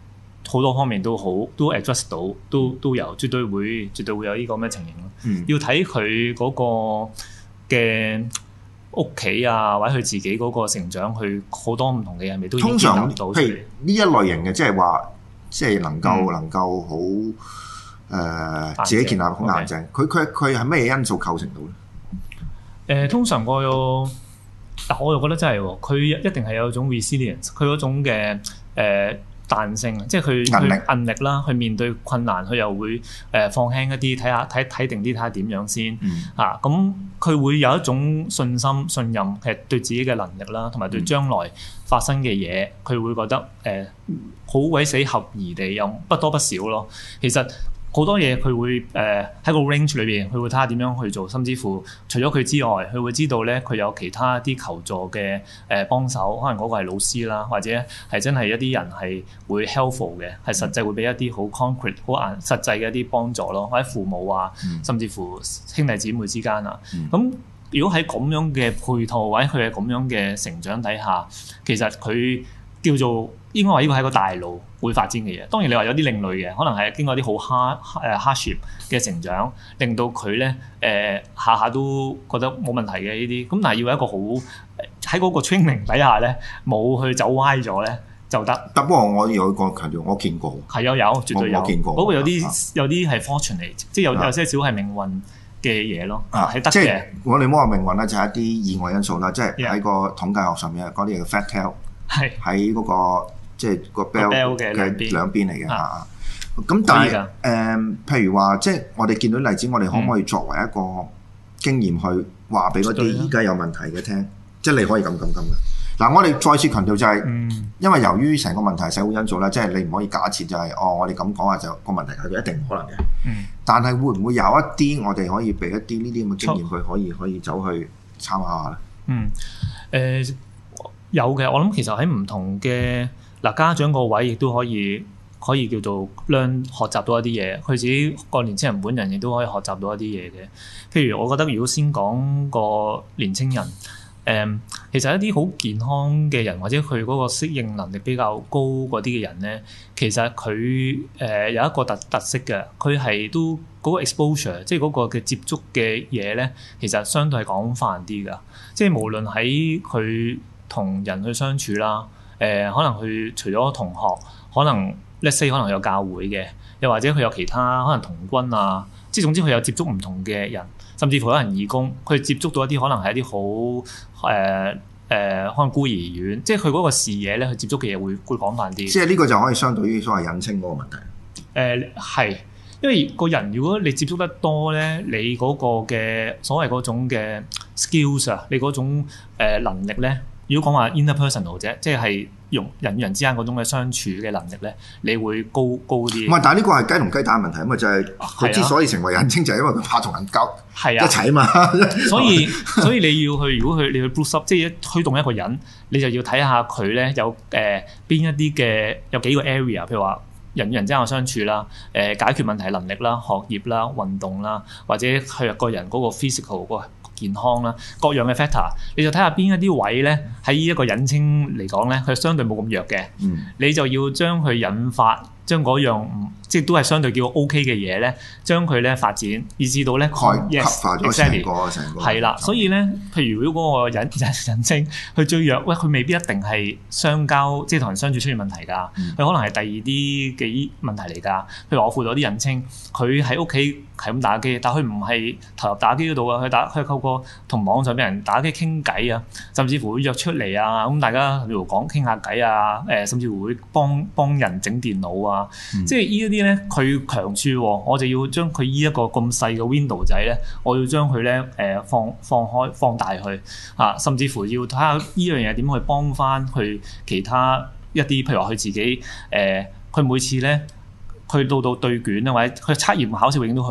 好多方面都好，都 adjust 到，都都有，絕對會，絕對會有呢個咁嘅情形咯。 嗯、 要睇佢嗰個嘅屋企啊，或者佢自己嗰個成長，佢好多唔同嘅嘢，咪都已經建立到。 譬如呢一類型嘅，即係話，即係能夠、 嗯、 能夠好誒、呃、自己建立好硬淨。佢佢佢係咩因素構成到咧？誒、 呃，通常個，但我又覺得真係喎，佢一定係有種 resilience，佢嗰種嘅誒。呃彈性，即係佢佢韌力啦，去面對困難，佢又會誒、呃、放輕一啲，睇下睇睇定啲，睇下點樣先、嗯、啊！咁佢會有一種信心、信任，其實對自己嘅能力啦，同埋對將來發生嘅嘢，佢會覺得誒好鬼死合宜地，又不多不少咯。其實好多嘢佢會誒喺、呃、個 range 裏邊，佢會睇下點樣去做，甚至乎除咗佢之外，佢會知道咧佢有其他啲求助嘅誒、呃、幫手，可能嗰個係老師啦，或者係真係一啲人係會 helpful 嘅，係實際會俾一啲好 concrete、好硬實際嘅一啲幫助咯，或者父母啊，嗯、甚至乎兄弟姊妹之間啊，咁、嗯。如果喺咁樣嘅配套或者佢係咁樣嘅成長底下，其實佢叫做應該話呢個係一個大路會發展嘅嘢。當然你話有啲另類嘅，可能係經過啲好 hard 誒 hardship 嘅成長，令到佢咧誒下下都覺得冇問題嘅呢啲。咁但係要一個好喺嗰個 training 底下咧，冇去走歪咗咧就得。 不過我有個強調，我見過係有有絕對有。 我見過嗰個有啲、啊、有啲係 fortunate，即係有有些少係命運嘅嘢咯，係得嘅。 我哋唔好話命運啦，就係、是、一啲意外因素啦。即係喺個統計學上面嗰啲叫 fat tail， 係喺嗰個即係個 bell 嘅兩邊嚟嘅嚇。咁但係誒、呃，譬如話，即係我哋見到例子，我哋可唔可以作為一個經驗去話俾嗰啲而家有問題嘅聽？即係你可以咁咁咁嘅。嗱，我哋再次強調就係、是，嗯、因為由於成個問題係社會因素啦，即係你唔可以假設就係、是，哦，我哋咁講話就個問題係一定唔可能嘅。嗯、但係會唔會有一啲我哋可以俾一啲呢啲咁嘅經驗，佢可以可以走去參考下咧？ 嗯，誒、呃、有嘅，我諗其實喺唔同嘅嗱家長個位亦都可以可以叫做 learn 學習到一啲嘢，佢自己個年青人本人亦都可以學習到一啲嘢嘅。譬如我覺得，如果先講個年青人。誒、嗯，其實一啲好健康嘅人，或者佢嗰個適應能力比較高嗰啲嘅人咧，其實佢誒、呃、有一個特特色嘅，佢係都嗰、嗰個 exposure，即係嗰個嘅接觸嘅嘢咧，其實相對係廣泛啲㗎。即係無論喺佢同人去相處啦，誒、呃，可能佢除咗同學，可能 let's say 可能有教會嘅，又或者佢有其他可能童軍啊，即係總之佢有接觸唔同嘅人。甚至乎有人義工，佢接觸到一啲可能係一啲好誒誒，可能孤兒院，即係佢嗰個視野咧，佢接觸嘅嘢會會廣泛啲。即係呢個就可以相對於所謂隱青嗰個問題。 誒係、呃，因為個人如果你接觸得多咧，你嗰個嘅所謂嗰種嘅 skills 啊，你嗰種誒能力咧，如果講話 interpersonal 啫，即係用人與人之間嗰種嘅相處嘅能力咧，你會高高啲。 唔係，但係呢個係雞同雞蛋問題啊嘛，就係、是、佢之所以成為隱青，就係因為佢怕同人交一齊啊嘛。 所以所以你要去，如果去你去 boost up， 即係推動一個人，你就要睇下佢咧有誒邊、呃、一啲嘅有幾個 area，譬如話人與人之間嘅相處啦，誒、呃、解決問題能力啦、學業啦、運動啦，或者佢個人嗰個 physical 嗰個健康啦，各樣嘅 factor，你就睇下邊一啲位咧，喺呢一個隱青嚟講咧，佢相對冇咁弱嘅，嗯、你就要將佢引發，將嗰樣即係都係相對叫 OK 嘅嘢咧，將佢咧發展，以至到咧開激化咗成個成個係啦。所以咧，譬如如果嗰個隱隱隱青佢最弱，喂，佢未必一定係相交，即係同人相處出現問題㗎，佢、嗯、可能係第二啲嘅問題嚟㗎。譬如我輔導啲隱青，佢喺屋企係咁打機，但係佢唔係投入打機嗰度啊，佢打佢透過同網上俾人打機傾偈啊，甚至乎會約出嚟啊，咁大家例如講傾下偈啊，誒，甚至乎會幫幫人整電腦啊，嗯、即係呢一啲咧，佢強處，我就要將佢呢一個咁細嘅 window 仔咧，我要將佢咧誒放放開放大去啊，甚至乎要睇下呢樣嘢點去幫翻佢其他一啲，譬如話佢自己誒，佢、呃、每次咧。去到到對卷啊，或者佢測驗考試永遠都去嘅，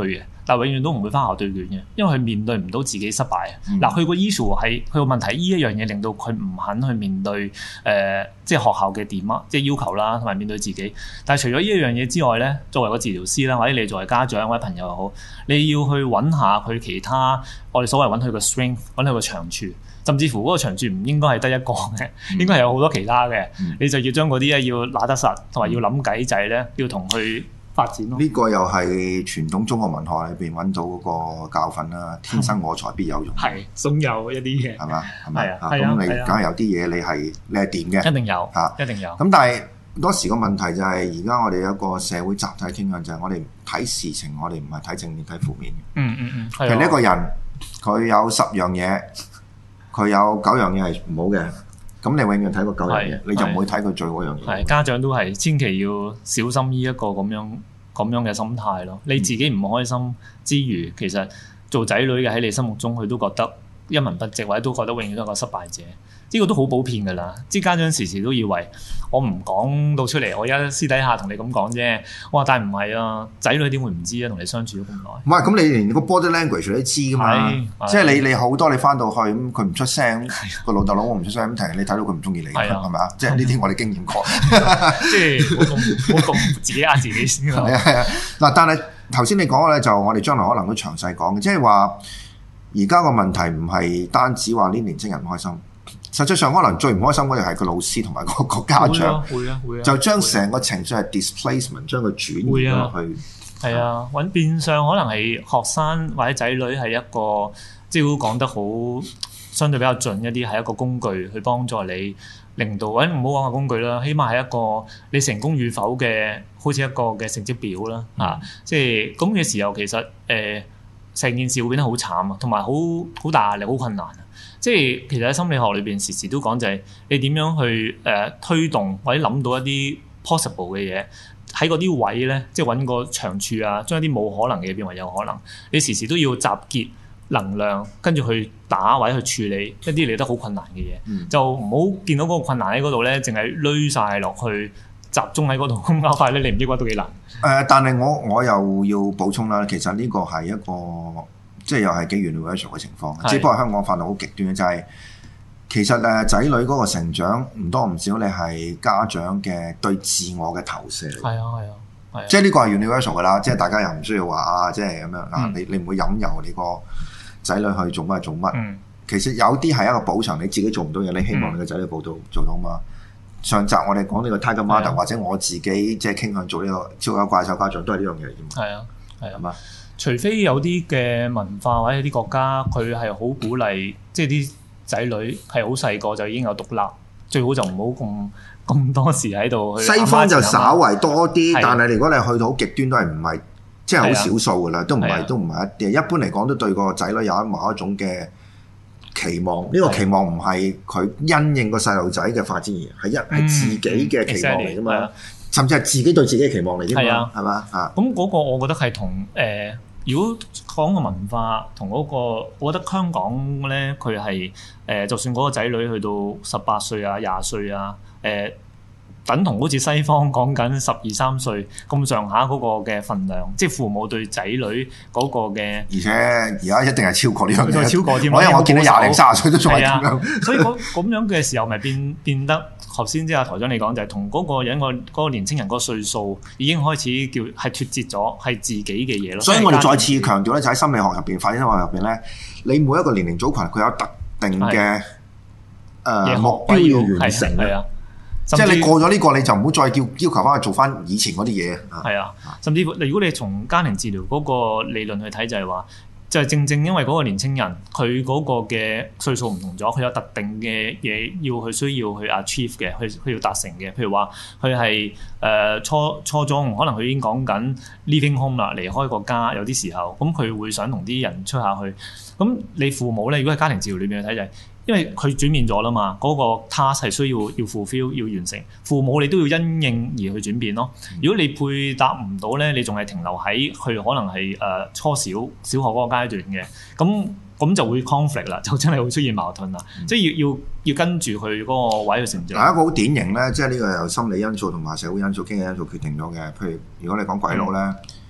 但係永遠都唔會翻學對卷嘅，因為佢面對唔到自己失敗。嗱、嗯，佢個 issue 係佢個問題，呢一樣嘢令到佢唔肯去面對誒、呃，即係學校嘅點啊，即係要求啦，同埋面對自己。但係除咗呢一樣嘢之外咧，作為個治療師啦，或者你作為家長或者朋友又好，你要去揾下佢其他我哋所謂揾佢個 strength，揾佢個長處。甚至乎嗰個長處唔應該係得一個嘅，嗯、應該係有好多其他嘅。嗯、你就要將嗰啲咧要拿得實，同埋要諗計仔咧，要同佢發展咯。呢個又係傳統中國文學裏邊揾到嗰個教訓啦，天生我材必有用。 係，總有一啲嘢係嘛？係咪？ 係啊， 咁你梗係有啲嘢你係你係掂嘅， 一定有嚇，啊、一定有。 咁但係當時個問題就係而家我哋有一個社會集體傾向，就係我哋睇事情，我哋唔係睇正面睇負面。 嗯嗯嗯， 譬如呢一個人佢有十樣嘢。佢有九樣嘢係唔好嘅，咁你永遠睇過九樣嘢，你就唔會睇佢最好嗰樣嘢。 係家長都係千祈要小心呢一個咁樣咁樣嘅心態咯。你自己唔開心之餘，其實做仔女嘅喺你心目中，佢都覺得一文不值，或者都覺得永遠都係個失敗者。呢個都好普遍㗎啦，即係家長時時都以為我唔講到出嚟，我而家私底下同你咁講啫。我話但係唔係啊，仔女點會唔知啊？同你相處咗咁耐， 唔係咁你連個 body language 你都知㗎嘛？即係你你好多你翻到去咁佢唔出聲，個老豆老母唔出聲咁停，你睇到佢唔中意你，係咪啊？即係呢啲我哋經驗過， 即係冇咁冇咁自己呃自己先。 係啊係啊嗱，但係頭先你講嘅咧，就我哋將來可能都詳細講嘅，即係話而家個問題唔係單止話呢年青人唔開心。實際上可能最唔開心嗰就係個老師同埋個個家長， 會啊會啊， 就將成個情緒係 displacement，將佢轉移咗去。 係啊，揾變相可能係學生或者仔女係一個，即係都講得好相對比較盡一啲，係一個工具去幫助你，令到或者唔好講個工具啦，起碼係一個你成功與否嘅，好似一個嘅成績表啦嚇、嗯啊。即係咁嘅時候，其實誒成、呃、件事會變得好慘啊，同埋好好大壓力，好困難。即係其實喺心理學裏邊時時都講就係你點樣去誒、呃、推動或者諗到一啲 possible 嘅嘢喺嗰啲位咧，即係揾個長處啊，將一啲冇可能嘅嘢變為有可能。你時時都要集結能量，跟住去打或者去處理一啲嚟得好困難嘅嘢，嗯、就唔好見到嗰個困難喺嗰度咧，淨係攏晒落去集中喺嗰度咁啱快咧，你唔知覺得幾難。誒、 呃，但係我我又要補充啦，其實呢個係一個。即係又係幾 universal 嘅情況，只不過香港法律好極端嘅，就係、是、其實誒仔女嗰個成長唔多唔少，你係家長嘅對自我嘅投射。 係啊係啊係啊！ 即係呢個係 universal 㗎啦，即係大家又唔需要話啊，即係咁樣啊，你你唔會引誘你個仔女去做乜做乜。嗯、其實有啲係一個補償，你自己做唔到嘢，你希望你個仔女做到做到嘛。上集我哋講呢個 Tiger Mother，啊、或者我自己即係傾向做呢個超級怪獸家長，都係呢樣嘢嚟嘅。 係啊係啊嘛。除非有啲嘅文化或者啲國家，佢係好鼓勵，即係啲仔女係好細個就已經有獨立，最好就唔好咁咁多時喺度。 西方就稍為多啲，但係如果你去到好極端，都係唔係即係好少數㗎啦，都唔係都唔係一啲。一般嚟講，都對個仔女有一某一種嘅期望。呢個期望唔係佢因應個細路仔嘅發展而係一係自己嘅期望嚟㗎嘛。甚至係自己對自己嘅期望嚟啫嘛，係嘛啊？ 咁嗰個我覺得係同誒，如果講個文化同嗰個，我覺得香港咧，佢係誒，就算嗰個仔女去到十八歲啊、廿歲啊，誒、呃，等同好似西方講緊十二三歲咁上下嗰個嘅份量，即係父母對仔女嗰個嘅。而且而家一定係超過呢樣嘢， 再超過添。 我因為我見到廿零三十歲都仲係咁樣，所以嗰咁樣嘅時候，咪變變得。頭先即係台長你講就係同嗰個人個嗰個年青人個歲數已經開始叫係脫節咗，係自己嘅嘢咯。 所以我哋再次強調咧，就喺心理學入邊、發展心理學入邊咧，你每一個年齡組群佢有特定嘅誒目標要完成嘅。即係你過咗呢個，你就唔好再叫要求翻佢做翻以前嗰啲嘢。 係啊，甚至乎如果你從家庭治療嗰個理論去睇，就係話。就係正正因為嗰個年青人佢嗰個嘅歲數唔同咗，佢有特定嘅嘢要去需要去 achieve 嘅，去去要達成嘅。譬如話佢係誒初初中，可能佢已經講緊 leaving home 啦，離開個家。有啲時候咁佢會想同啲人出下去。咁你父母咧，如果喺家庭治療裏邊去睇就係、是。因為佢轉變咗啦嘛，嗰、那個 task 係需要要 fulfill 要完成，父母你都要因應而去轉變咯。如果你配搭唔到咧，你仲係停留喺佢可能係誒、呃、初小小學嗰個階段嘅，咁咁就會 conflict 啦，就真係會出現矛盾啦。嗯、即係要要要跟住佢嗰個位去成長。嗱，一個好典型咧，即係呢個由心理因素同埋社會因素、經濟因素決定咗嘅。譬如如果你講鬼佬咧，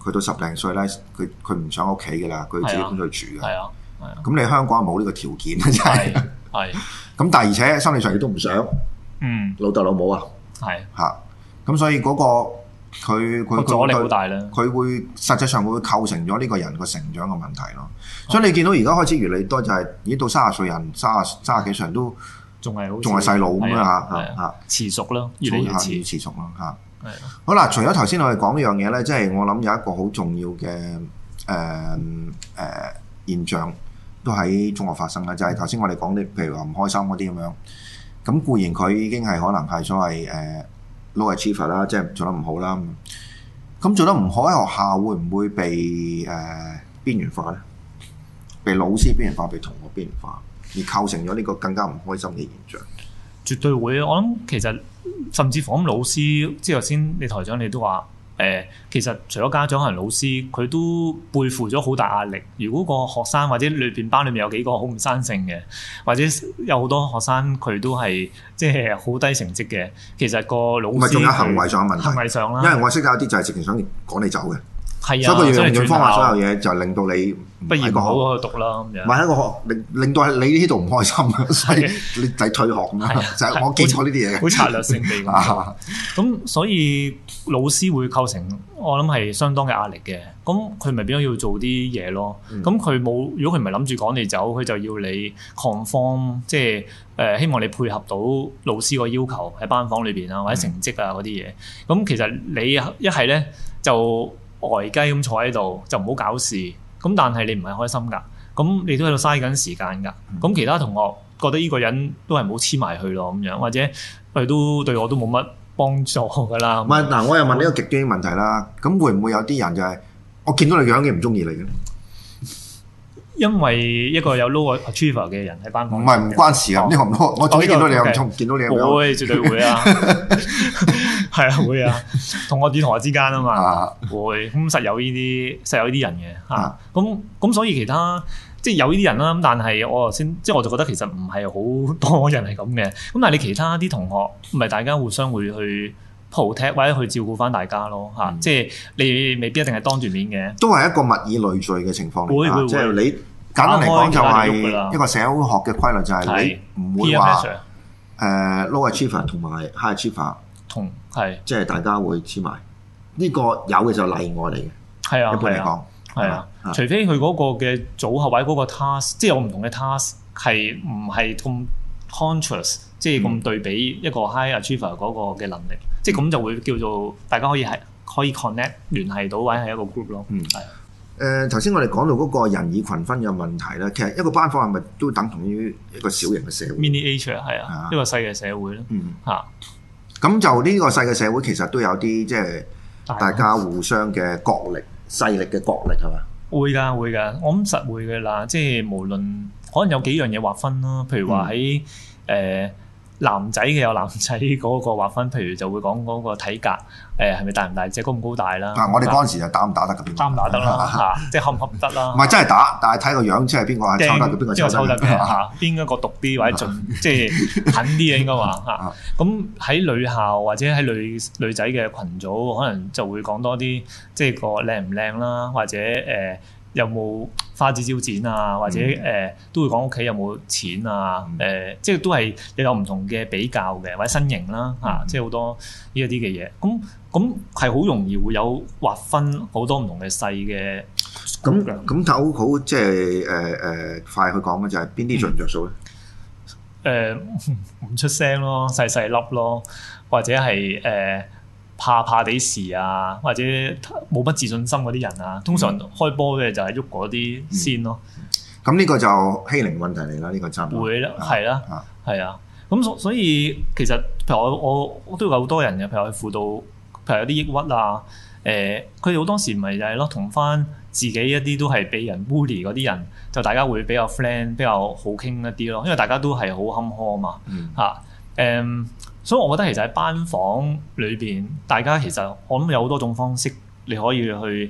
佢到十零歲咧，佢佢唔想屋企㗎啦，佢自己搬出去住嘅。 係啊，係啊。 咁你香港冇呢個條件啊，真係。 係。 咁但係而且心理上亦都唔想。 嗯。 老豆老母啊。係。嚇。咁所以嗰個。佢佢阻力好大啦， 佢會實際上會構成咗呢個人個成長嘅問題咯。所以你見到而家開始越嚟越多就係已經到三十歲人、三十三十幾歲人都仲係仲係細路咁樣嚇嚇， 遲熟咯，越嚟越遲遲熟咯嚇。好啦，除咗頭先我哋講呢樣嘢咧，即係我諗有一個好重要嘅誒誒現象都喺中國發生啦，就係頭先我哋講啲譬如話唔開心嗰啲咁樣。咁固然佢已經係可能係所謂誒。呃low achiever 啦，即係做得唔好啦。咁做得唔好喺學校會唔會被誒、呃、邊緣化咧？被老師邊緣化，被同學邊緣化，而構成咗呢個更加唔開心嘅現象。 絕對會，我諗其實甚至乎咁老師，即係頭先你台長你都話。誒、呃，其實除咗家長，可能老師佢都背負咗好大壓力。如果個學生或者裏邊班裏面有幾個好唔生性嘅，或者有好多學生佢都係即係好低成績嘅，其實個老師唔係仲有行為上嘅問題， 行為上啦。 因為我識有啲就係直情想趕你走嘅。 係啊， 所以佢用盡方法，所有嘢就令到你不如唔好去讀啦咁樣。 唔係喺個學令令到你呢度唔開心，所以你就退學咁樣。就係我見過呢啲嘢， 好策略性地咁。咁所以老師會構成我諗係相當嘅壓力嘅。咁佢咪變咗要做啲嘢咯？咁佢冇，如果佢唔係諗住趕你走，佢就要你 conform，即係誒希望你配合到老師個要求喺班房裏邊啊，或者成績啊嗰啲嘢。咁其實你一係咧就呆雞咁坐喺度就唔好搞事，咁但係你唔係開心㗎，咁你都喺度嘥緊時間㗎。咁、嗯、其他同學覺得呢個人都係冇黐埋去咯，咁樣或者佢都對我都冇乜幫助㗎啦。 唔係嗱，我又問呢個極端問題啦，咁會唔會有啲人就係、是、我見到你樣嘅唔中意你嘅？ 因為一個有 low achiever 嘅人喺班房， 唔係唔關事啊！呢個唔好，我總見到你又唔中，見到你又唔會，絕對會啊！係啊，會啊，同學與同學之間啊嘛，會咁實有呢啲實有呢啲人嘅嚇。咁咁所以其他即係有呢啲人啦。咁但係我頭先即係我就覺得其實唔係好多人係咁嘅。咁但係你其他啲同學唔係大家互相會去 protect 或者去照顧翻大家咯嚇。即係你未必一定係當住面嘅， 都係一個物以類聚嘅情況嚟。 會會即係你。簡單嚟講就係一個社會學嘅規律，就係你唔會話誒 low achiever 同埋 high achiever 同係， 即係大家會黐埋。呢個有嘅就例外嚟嘅。 係啊， 一般嚟講係啊，除非佢嗰個嘅組合或者嗰個 task，即係有唔同嘅 task 係唔係咁 contrast，即係咁對比一個 high achiever 嗰個嘅能力，即係咁就會叫做大家可以係可以 connect 聯繫到或者係一個 group 咯。 嗯，係。誒頭先我哋講到嗰個人以群分嘅問題咧，其實一個班房係咪都等同於一個小型嘅社會 ？Miniature 係啊，一個細嘅社會咯。嗯嚇， 咁就呢個細嘅社會其實都有啲即係大家互相嘅角力、勢力嘅角力係嘛？ 會㗎會㗎，我諗實會㗎啦。即係無論可能有幾樣嘢劃分啦，譬如話喺誒男仔嘅有男仔嗰個劃分，譬如就會講嗰個體格，誒係咪大唔大隻、高唔高大啦？ 啊，我哋嗰陣時就打唔打得嘅？ 打唔打得啦嚇，即係合唔合得啦？ 唔係真係打，但係睇個樣，即係邊個係抽得嘅，邊個抽得嘅嚇？邊一個毒啲或者盡即係狠啲嘅應該話嚇。咁喺女校或者喺女女仔嘅群組，可能就會講多啲，即係個靚唔靚啦，或者誒。有冇花枝招展啊？或者誒、嗯呃、都會講屋企有冇錢啊？誒、嗯呃、即係都係又有唔同嘅比較嘅，或者身形啦嚇、嗯啊，即係好多呢一啲嘅嘢。咁咁係好容易會有劃分好多唔同嘅細嘅。 咁咁就好即係誒誒快去講嘅就係邊啲着唔着數咧？ 誒唔、呃、出聲咯，細細粒咯，或者係誒。呃怕怕地事啊，或者冇乜自信心嗰啲人啊，通常開波嘅就係喐嗰啲先咯。 咁呢、嗯、個就欺凌問題嚟啦，呢、這個差唔多會啦，係啦，係啊。咁所所以其實譬如我我我都有好多人嘅，譬如去輔導，譬如有啲抑鬱啊，誒佢哋好多時咪就係咯，同翻自己一啲都係俾人 bully 嗰啲人，就大家會比較 friend，比較好傾一啲咯，因為大家都係好坎坷啊嘛，嚇誒、嗯。啊嗯所以，我覺得其實喺班，班房裏邊，大家其實我諗有好多種方式，你可以去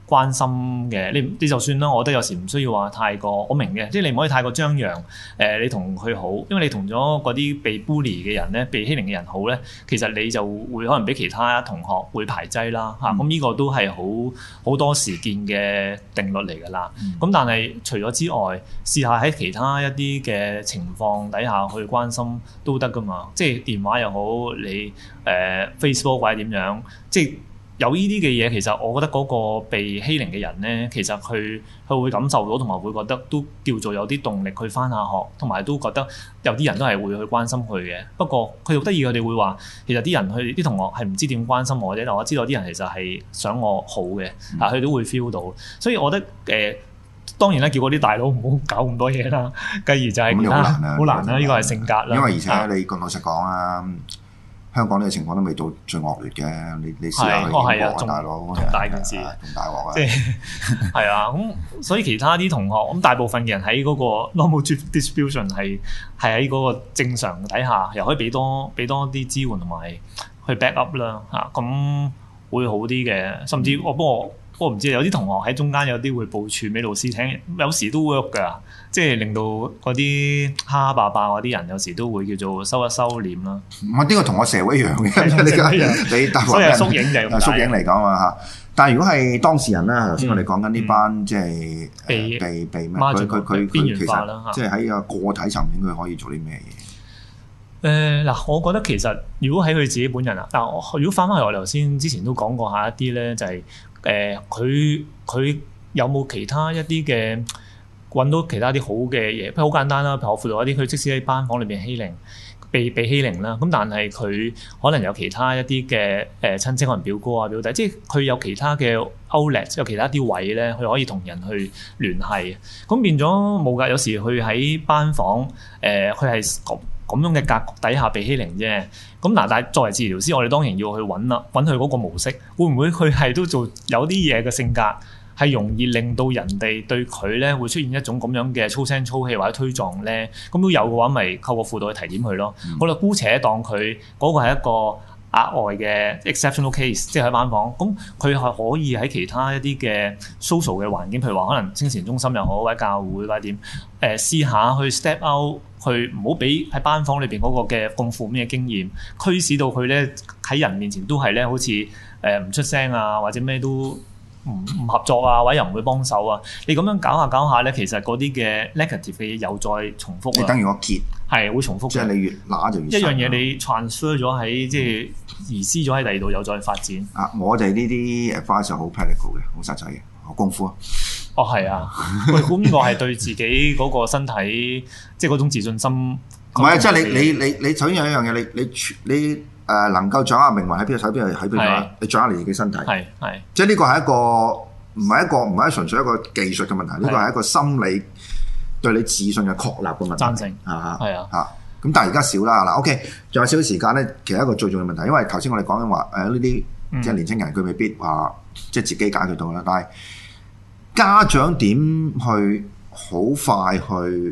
關心嘅。你你就算啦，我覺得有時唔需要話太過，我明嘅，即係你唔可以太過張揚。誒、呃，你同佢好，因為你同咗嗰啲被 bully 嘅人咧，被欺凌嘅人好咧，其實你就會可能俾其他同學會排擠啦嚇。咁呢、嗯、個都係好好多時見嘅定律嚟㗎啦。咁、嗯、但係除咗之外，試下喺其他一啲嘅情況底下去關心都得㗎嘛。即係電話又好，你誒、呃、Facebook 或者點樣，即係。有呢啲嘅嘢，其實我覺得嗰個被欺凌嘅人咧，其實佢佢會感受到，同埋會覺得都叫做有啲動力去返下學，同埋都覺得有啲人都係會去關心佢嘅。不過佢好得意，佢哋會話其實啲人去啲同學係唔知點關心我啫，但我知道啲人其實係想我好嘅，啊佢、嗯、都會 feel 到。所以我覺得誒、呃，當然啦，叫嗰啲大佬唔好搞咁多嘢啦。繼而就係咁好難啊， 好難啦，呢個係性格啦。 因為而且你講老實講啊。香港呢個情況都未到最惡劣嘅，你你試下去英國啊，大佬， 大件事， 仲大鑊啊！ 即係係啊，咁所以其他啲同學，咁大部分嘅人喺嗰個 normal distribution 係係喺嗰個正常底下，又可以俾多俾多啲支援同埋去 back up 啦嚇，咁會好啲嘅。甚至我不過不過唔知有啲同學喺中間有啲會報串俾老師聽，有時都 work 㗎。即係令到嗰啲蝦蝦霸霸嗰啲人有時都會叫做收一收斂啦。 唔係呢個同我社會一樣嘅，你你大所以係縮影就係咁縮影嚟講啊嚇。但係如果係當事人咧，頭先我哋講緊呢班即係被被被咩？佢佢佢佢其實即係喺個個體層面，佢可以做啲咩嘢？ 誒嗱，我覺得其實如果喺佢自己本人啊，嗱，如果翻返去我頭先之前都講過下一啲咧，就係誒佢佢有冇其他一啲嘅。揾到其他啲好嘅嘢，譬如好簡單啦，譬如我輔導一啲，佢即使喺班房裏邊欺凌，被被欺凌啦，咁但係佢可能有其他一啲嘅誒親戚，可能表哥啊表弟，即係佢有其他嘅 outlet，有其他啲位咧，佢可以同人去聯繫，咁變咗冇㗎。有時佢喺班房誒，佢係咁咁樣嘅格局底下被欺凌啫。咁嗱，但係作為治療師，我哋當然要去揾啦，揾佢嗰個模式，會唔會佢係都做有啲嘢嘅性格？係容易令到人哋對佢咧會出現一種咁樣嘅粗聲粗氣或者推撞咧，咁都有嘅話，咪透過輔導去提點佢咯。嗯、我哋姑且當佢嗰個係一個額外嘅 exceptional case，即係喺班房，咁佢係可以喺其他一啲嘅 social 嘅環境，譬如話可能青年中心又好，或者教會或者點，誒、呃、試下去 step out，去唔好俾喺班房裏邊嗰個嘅咁負面嘅經驗，驅使到佢咧喺人面前都係咧好似誒唔出聲啊，或者咩都。唔唔合作啊，或者又唔會幫手啊，你咁樣搞下搞下咧，其實嗰啲嘅 negative 嘅嘢又再重複。你等於個結係會重複，即係你越揦就越一樣嘢，你 transfer 咗喺即係移師咗喺第二度，又再發展。 啊，我哋呢啲 advice 好 practical 嘅，好實際嘅，好功夫啊。 哦，係啊，喂，咁呢個係對自己嗰個身體，即係嗰種自信心。 唔係啊，即係你你你你首先有一樣嘢，你你你。你誒、呃、能夠掌握命運喺邊個手邊，喺邊度？你掌握你自己身體，係係，即係呢個係一個唔係一個唔係純粹一個技術嘅問題，呢個係一個心理對你自信嘅確立嘅問題。贊成啊，係啊，嚇咁但係而家少啦嗱。OK，仲有少少時間咧，其實一個最重要嘅問題，因為頭先我哋講緊話誒呢啲即係年輕人佢未必話即係自己解決到啦，但係家長點去好快去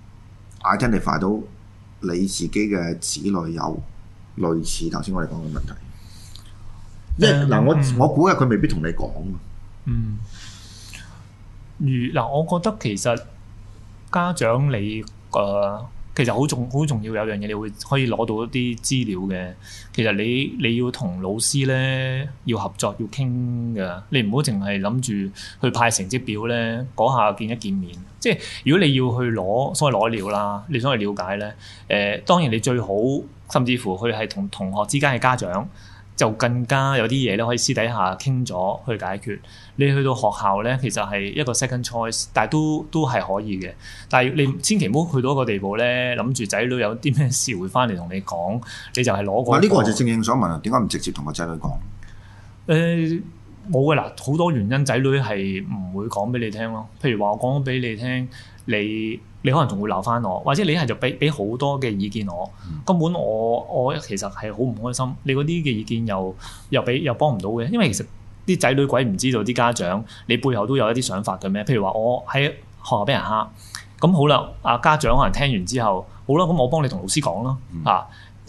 identify 到你自己嘅子女有類似頭先我哋講嘅問題，即係嗱，我、嗯、我估計佢未必同你講。 嗯，如嗱，我覺得其實家長你誒、呃，其實好重好重要有樣嘢，你會可以攞到一啲資料嘅。其實你你要同老師咧要合作要傾㗎，你唔好淨係諗住去派成績表咧，嗰下見一見面。即係如果你要去攞所謂攞料啦，你想去了解咧，誒、呃、當然你最好。甚至乎佢係同同學之間嘅家長，就更加有啲嘢咧可以私底下傾咗去解決。你去到學校咧，其實係一個 second choice，但係都都係可以嘅。但係你千祈唔好去到一個地步咧，諗住仔女有啲咩事會翻嚟同你講，你就係攞個。 呢個就正正想問啊，點解唔直接同個仔女講？誒、 呃，冇嘅啦，好多原因仔女係唔會講俾你聽咯。譬如話我講咗俾你聽，你。你可能仲會鬧翻我，或者你係就俾俾好多嘅意見我，嗯、根本我我其實係好唔開心。你嗰啲嘅意見又又俾又幫唔到嘅，因為其實啲仔女鬼唔知道啲家長你背後都有一啲想法嘅咩？譬如話我喺學校俾人蝦，咁好啦，啊家長可能聽完之後，好啦，咁我幫你同老師講啦，嚇、嗯，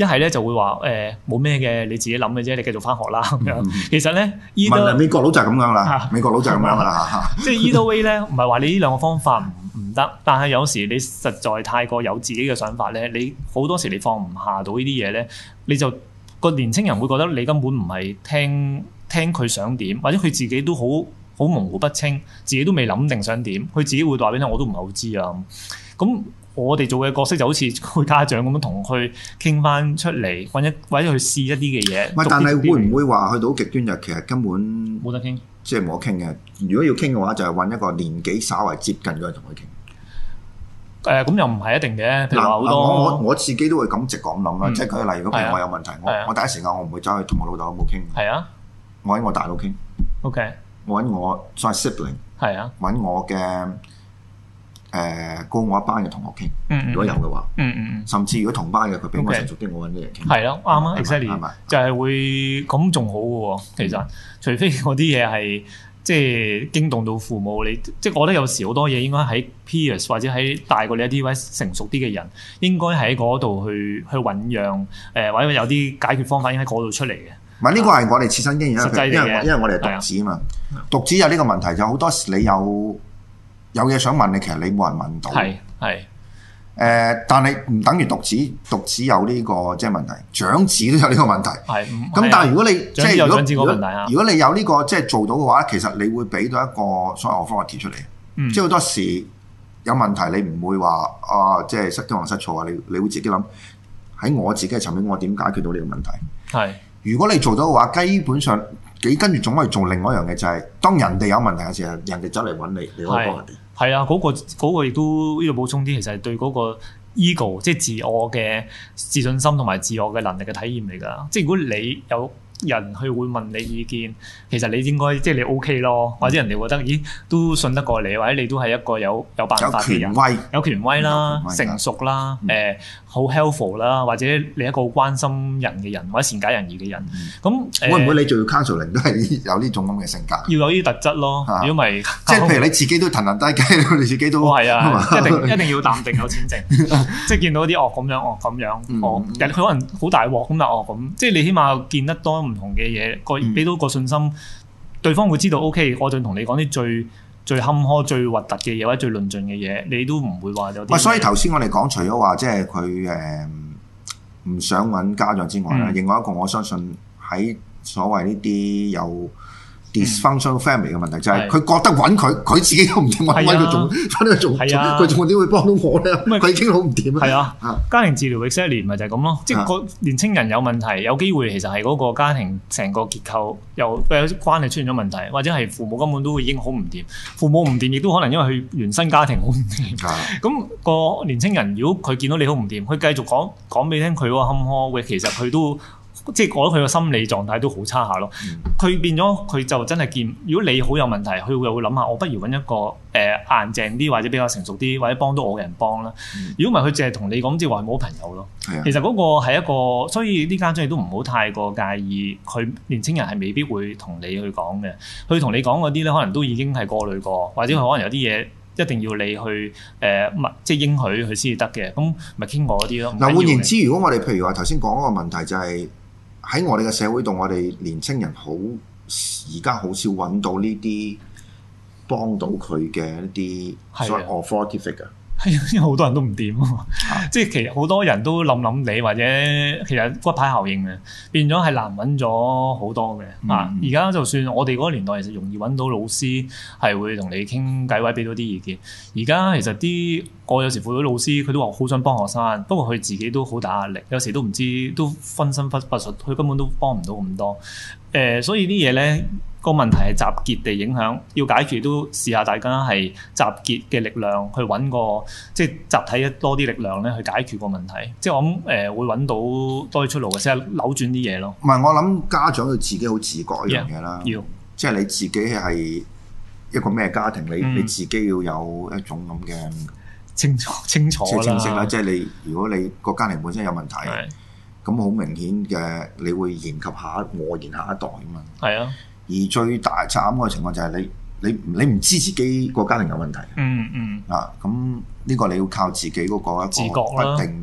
一係咧就會話誒冇咩嘅，你自己諗嘅啫，你繼續翻學啦咁樣。 嗯、 其實咧， 唔係美國佬就係咁樣啦，美國佬就係咁樣噶啦。 即係 either way 咧，唔係話你呢兩個方法唔唔得，但係有時你實在太過有自己嘅想法咧，你好多時你放唔下到呢啲嘢咧，你就個年青人會覺得你根本唔係聽聽佢想點，或者佢自己都好好模糊不清，自己都未諗定想點，佢自己會話俾你聽，我都唔係好知啊。咁我哋做嘅角色就好似個家長咁樣同佢傾翻出嚟，或者或者去試一啲嘅嘢。 唔係，但係會唔會話去到極端就其實根本冇得傾， 即係冇得傾嘅。如果要傾嘅話，就係揾一個年紀稍為接近嘅人同佢傾。 誒咁又唔係一定嘅，譬如話好多我我我自己都會咁直講諗啦，即係舉個例，如果譬如我有問題，我我第一時間我唔會走去同我老豆老母傾。係啊，我揾我大佬傾。OK， 我揾我再 sibling。係啊，揾我嘅誒高我一班嘅同學傾。如果有嘅話，嗯嗯嗯，甚至如果同班嘅佢比我成熟啲，我揾啲人傾。係咯，啱啊 exactly，就係會咁仲好嘅喎。其實，除非嗰啲嘢係。即係驚動到父母，你即係我覺得有時好多嘢應該喺 peers 或者喺大過你一啲或者成熟啲嘅人，應該喺嗰度去去醖釀，誒、呃、或者有啲解決方法應該喺嗰度出嚟嘅。唔係呢個係我哋切身經驗，因為因為因為我哋係獨子啊嘛，獨子有呢個問題就好多時你有有嘢想問你，其實你冇人問到。係係。誒、呃，但係唔等於獨子，獨子有呢、這個即係問題，長子都有呢個問題。係，咁但係如果你即係如果如果如果你有呢、這個即係做到嘅話，其實你會俾到一個所謂 authority 出嚟。嗯、即係好多時有問題，你唔會話啊，即係失驚或失錯啊，你你會自己諗喺我自己嘅層面，我點解決到呢個問題？係，如果你做到嘅話，基本上幾跟住總可以做另外一樣嘢，就係、是、當人哋有問題嘅時候，人哋走嚟揾你，你可以幫人哋。係啊，嗰、那個嗰、那個亦都呢度補充啲，其實係對嗰個 ego 即係自我嘅自信心同埋自我嘅能力嘅體驗嚟㗎。即係如果你有人去會問你意見，其實你應該即係你 OK 咯，或者人哋覺得咦都信得過你，或者你都係一個有有辦法嘅人，有權威，有權威啦，成熟啦，誒好 helpful 啦，或者你一個好關心人嘅人，或者善解人意嘅人。咁、嗯、會唔會你做 counseling 都係有呢種咁嘅性格？要有呢啲特質咯，如果唔係，即係譬如你自己都騰騰低雞，你自己都係、哦、啊，一定一定要淡定有錢剩，即係見到啲哦咁樣哦咁樣，哦人佢可能好大鑊咁，但哦咁，即係你起碼見得多唔同嘅嘢，個俾到個信心，嗯、對方會知道 OK， 我就同你講啲最最坎坷、最核突嘅嘢，或者最論盡嘅嘢，你都唔會話有啲。所以頭先我哋講，除咗話即係佢誒唔想揾家長之外咧，嗯、另外一個我相信喺所謂呢啲有 dysfunctional family 嘅問題，就係佢覺得揾佢，佢自己都唔掂，揾佢仲揾佢仲，佢仲點會幫到我咧？佢已經好唔掂啦。係啊，家庭治療 exactly 咪就係咁咯，即係個年青人有問題，有機會其實係嗰個家庭成個結構有有啲關係出現咗問題，或者係父母根本都已經好唔掂，父母唔掂亦都可能因為佢原生家庭好唔掂。咁個年青人如果佢見到你好唔掂，佢繼續講講俾你聽佢嗰個坎坷，喂，其實佢都。即係覺得佢個心理狀態都好差下咯，佢、嗯、變咗佢就真係見，如果你好有問題，佢又會諗下，我不如揾一個誒、呃、硬淨啲或者比較成熟啲或者幫到我嘅人幫啦。如果唔係，佢淨係同你講，即係話冇朋友咯。嗯、其實嗰個係一個，所以啲家長亦都唔好太過介意，佢年青人係未必會同你去講嘅。佢同你講嗰啲咧，可能都已經係過濾過，或者佢可能有啲嘢一定要你去誒，即係應許佢先至得嘅。咁咪傾過嗰啲咯。嗱，換言之，如果我哋譬如話頭先講嗰個問題就係、是。喺我哋嘅社會度，我哋年青人好而家好少揾到呢啲幫到佢嘅一啲所謂 authority figure。係啊，因為好多人都唔掂啊，即係其實好多人都諗諗你，或者其實骨牌效應嘅，變咗係難揾咗好多嘅啊！而家、嗯、就算我哋嗰個年代，其實容易揾到老師係會同你傾偈，或者俾到啲意見。而家其實啲我有時輔導老師，佢都話好想幫學生，不過佢自己都好大壓力，有時都唔知都分身乏術，佢根本都幫唔到咁多。誒、呃，所以啲嘢咧。個問題係集結地影響，要解決都試下大家係集結嘅力量去揾個即係集體多啲力量咧去解決個問題。即係我諗誒、呃、會揾到多啲出路嘅，即係扭轉啲嘢咯。唔係我諗家長要自己好自覺一樣嘢啦，要即係你自己係一個咩家庭，你、嗯、你自己要有一種咁嘅清楚清楚啦，清晰啦。即係你如果你個家庭本身有問題，咁好明顯嘅，你會延及下禍延下一代啊嘛。係啊。而最大慘嘅情況就係你你你唔知自己個家庭有問題，嗯嗯啊，咁呢個你要靠自己嗰個一個不定嘅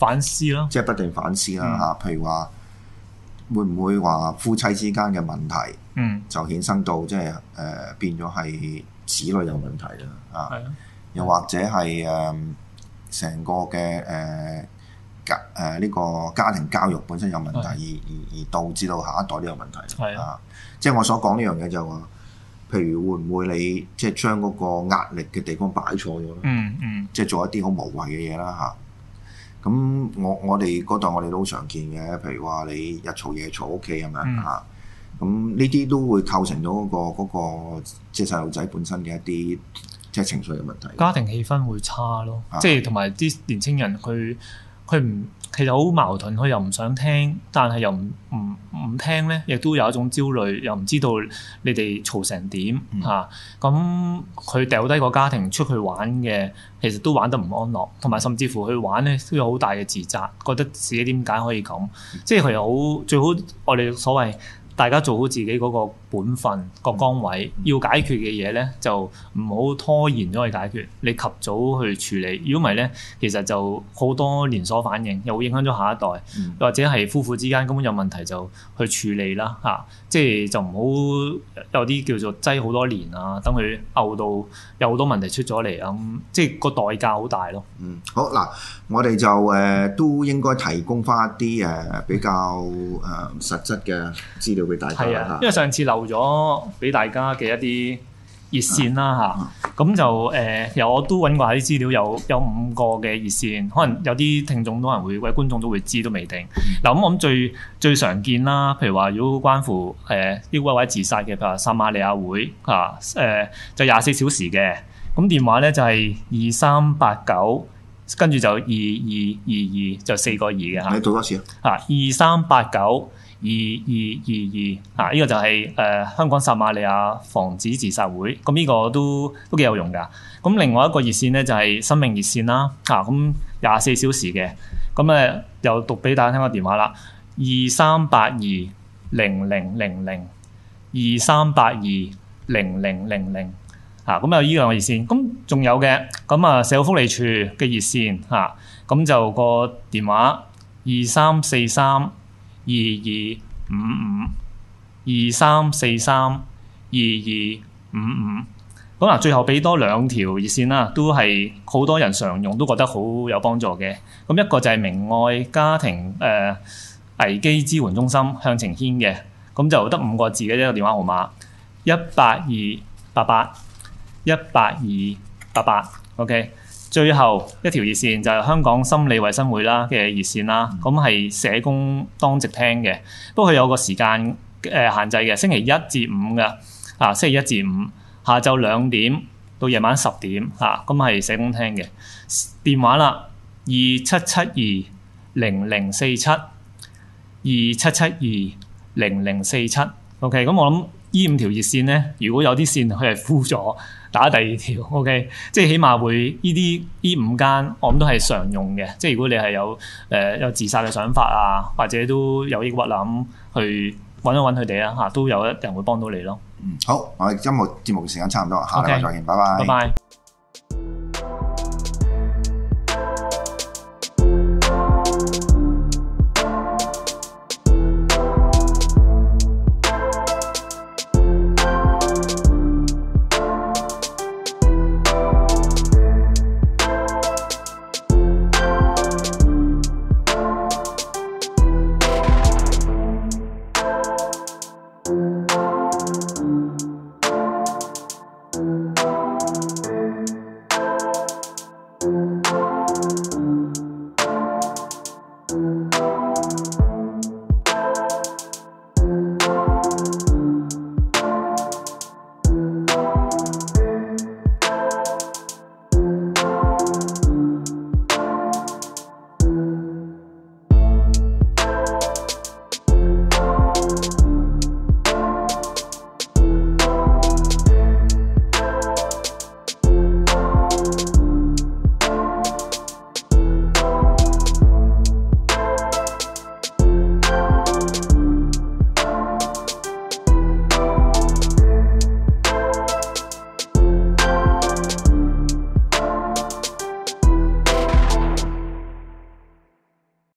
反思咯， 即係不斷反思啦嚇。譬如話，會唔會話夫妻之間嘅問題， 嗯， 就衍生到即係誒、呃、變咗係子女有問題啦啊， 係啊， 又或者係誒成個嘅誒家誒呢個家庭教育本身有問題，而而而導致到下一代都有問題， 係啊， 即係我所講呢樣嘢就話，譬如會唔會你即係將嗰個壓力嘅地方擺錯咗咧？ 嗯嗯， 即係做一啲好無謂嘅嘢啦嚇。咁我我哋嗰代我哋都好常見嘅，譬如話你日嘈夜嘈屋企係咪啊？咁呢啲都會構成咗嗰、嗰個嗰、嗰個即係細路仔本身嘅一啲即係情緒嘅問題。 家庭氣氛會差咯， 啊、 即係同埋啲年青人佢佢唔其實好矛盾，佢又唔想聽，但係又唔唔唔聽咧，亦都有一種焦慮，又唔知道你哋嘈成點嚇。咁佢掉低個家庭出去玩嘅，其實都玩得唔安樂，同埋甚至乎去玩咧都有好大嘅自責，覺得自己點解可以咁？嗯、即係佢又好最好，我哋所謂大家做好自己嗰個本分、個崗位，要解決嘅嘢咧就唔好拖延咗去解決，你及早去處理。如果唔係咧，其實就好多連鎖反應，又會影響咗下一代， 嗯、 或者係夫婦之間根本有問題就去處理啦嚇、啊。即係就唔好有啲叫做擠好多年啊，等佢漚到有好多問題出咗嚟咁，即係個代價好大咯。 嗯，好嗱，我哋就誒、呃、都應該提供翻一啲誒、呃、比較誒、呃、實質嘅資料俾大家。 係啊，因為上次漏咗俾大家嘅一啲熱線啦嚇，咁、啊啊、就誒有、呃、我都揾過下啲資料，有有五個嘅熱線，可能有啲聽眾都可能會，或者觀眾都會知都未定。嗱咁、嗯、我諗最最常見啦，譬如話如果關乎誒抑鬱或者自殺嘅，譬如話撒瑪利亞會啊誒、呃、就廿四小時嘅，咁電話咧就係二三八九，跟住就二二二二就四個二嘅嚇。 你讀多次啊！二三八九。二二二二啊！呢、這個就係、是、誒、呃、香港撒瑪利亞防止自殺會，咁、這、呢個都都幾有用㗎。咁另外一個熱線咧就係、是、生命熱線啦，啊咁廿四小時嘅，咁誒又讀俾大家聽個電話啦，二三八二零零零零，二三八二零零零零，啊咁有呢兩個熱線，咁仲有嘅，咁啊社會福利處嘅熱線嚇，咁、啊、就個電話二三四三。二二五五二三四三二二五五，咁嗱，最後俾多兩條熱線啦，都係好多人常用，都覺得好有幫助嘅。咁一個就係明愛家庭誒、呃、危機支援中心向晴軒嘅，咁就得五個字嘅一個電話號碼，一八二八八一八二八八 ，OK。最後一條熱線就係香港心理衛生會啦嘅熱線啦，咁係社工當值聽嘅，不過佢有個時間誒限制嘅，星期一至五嘅，啊星期一至五下晝兩點到夜晚十點嚇，咁係社工聽嘅電話啦，二七七二零零四七，二七七二零零四七 ，OK，咁我諗呢五條熱線咧，如果有啲線佢係 full 咗。打第二條 ，OK，即係起碼會呢啲呢五間，我諗都係常用嘅。即係如果你係有誒、呃、有自殺嘅想法啊，或者都有抑鬱啦，咁去揾一揾佢哋啦嚇，都有一人會幫到你咯。 嗯，好，我哋今日節目時間差唔多，下禮拜再見，拜拜。 拜拜。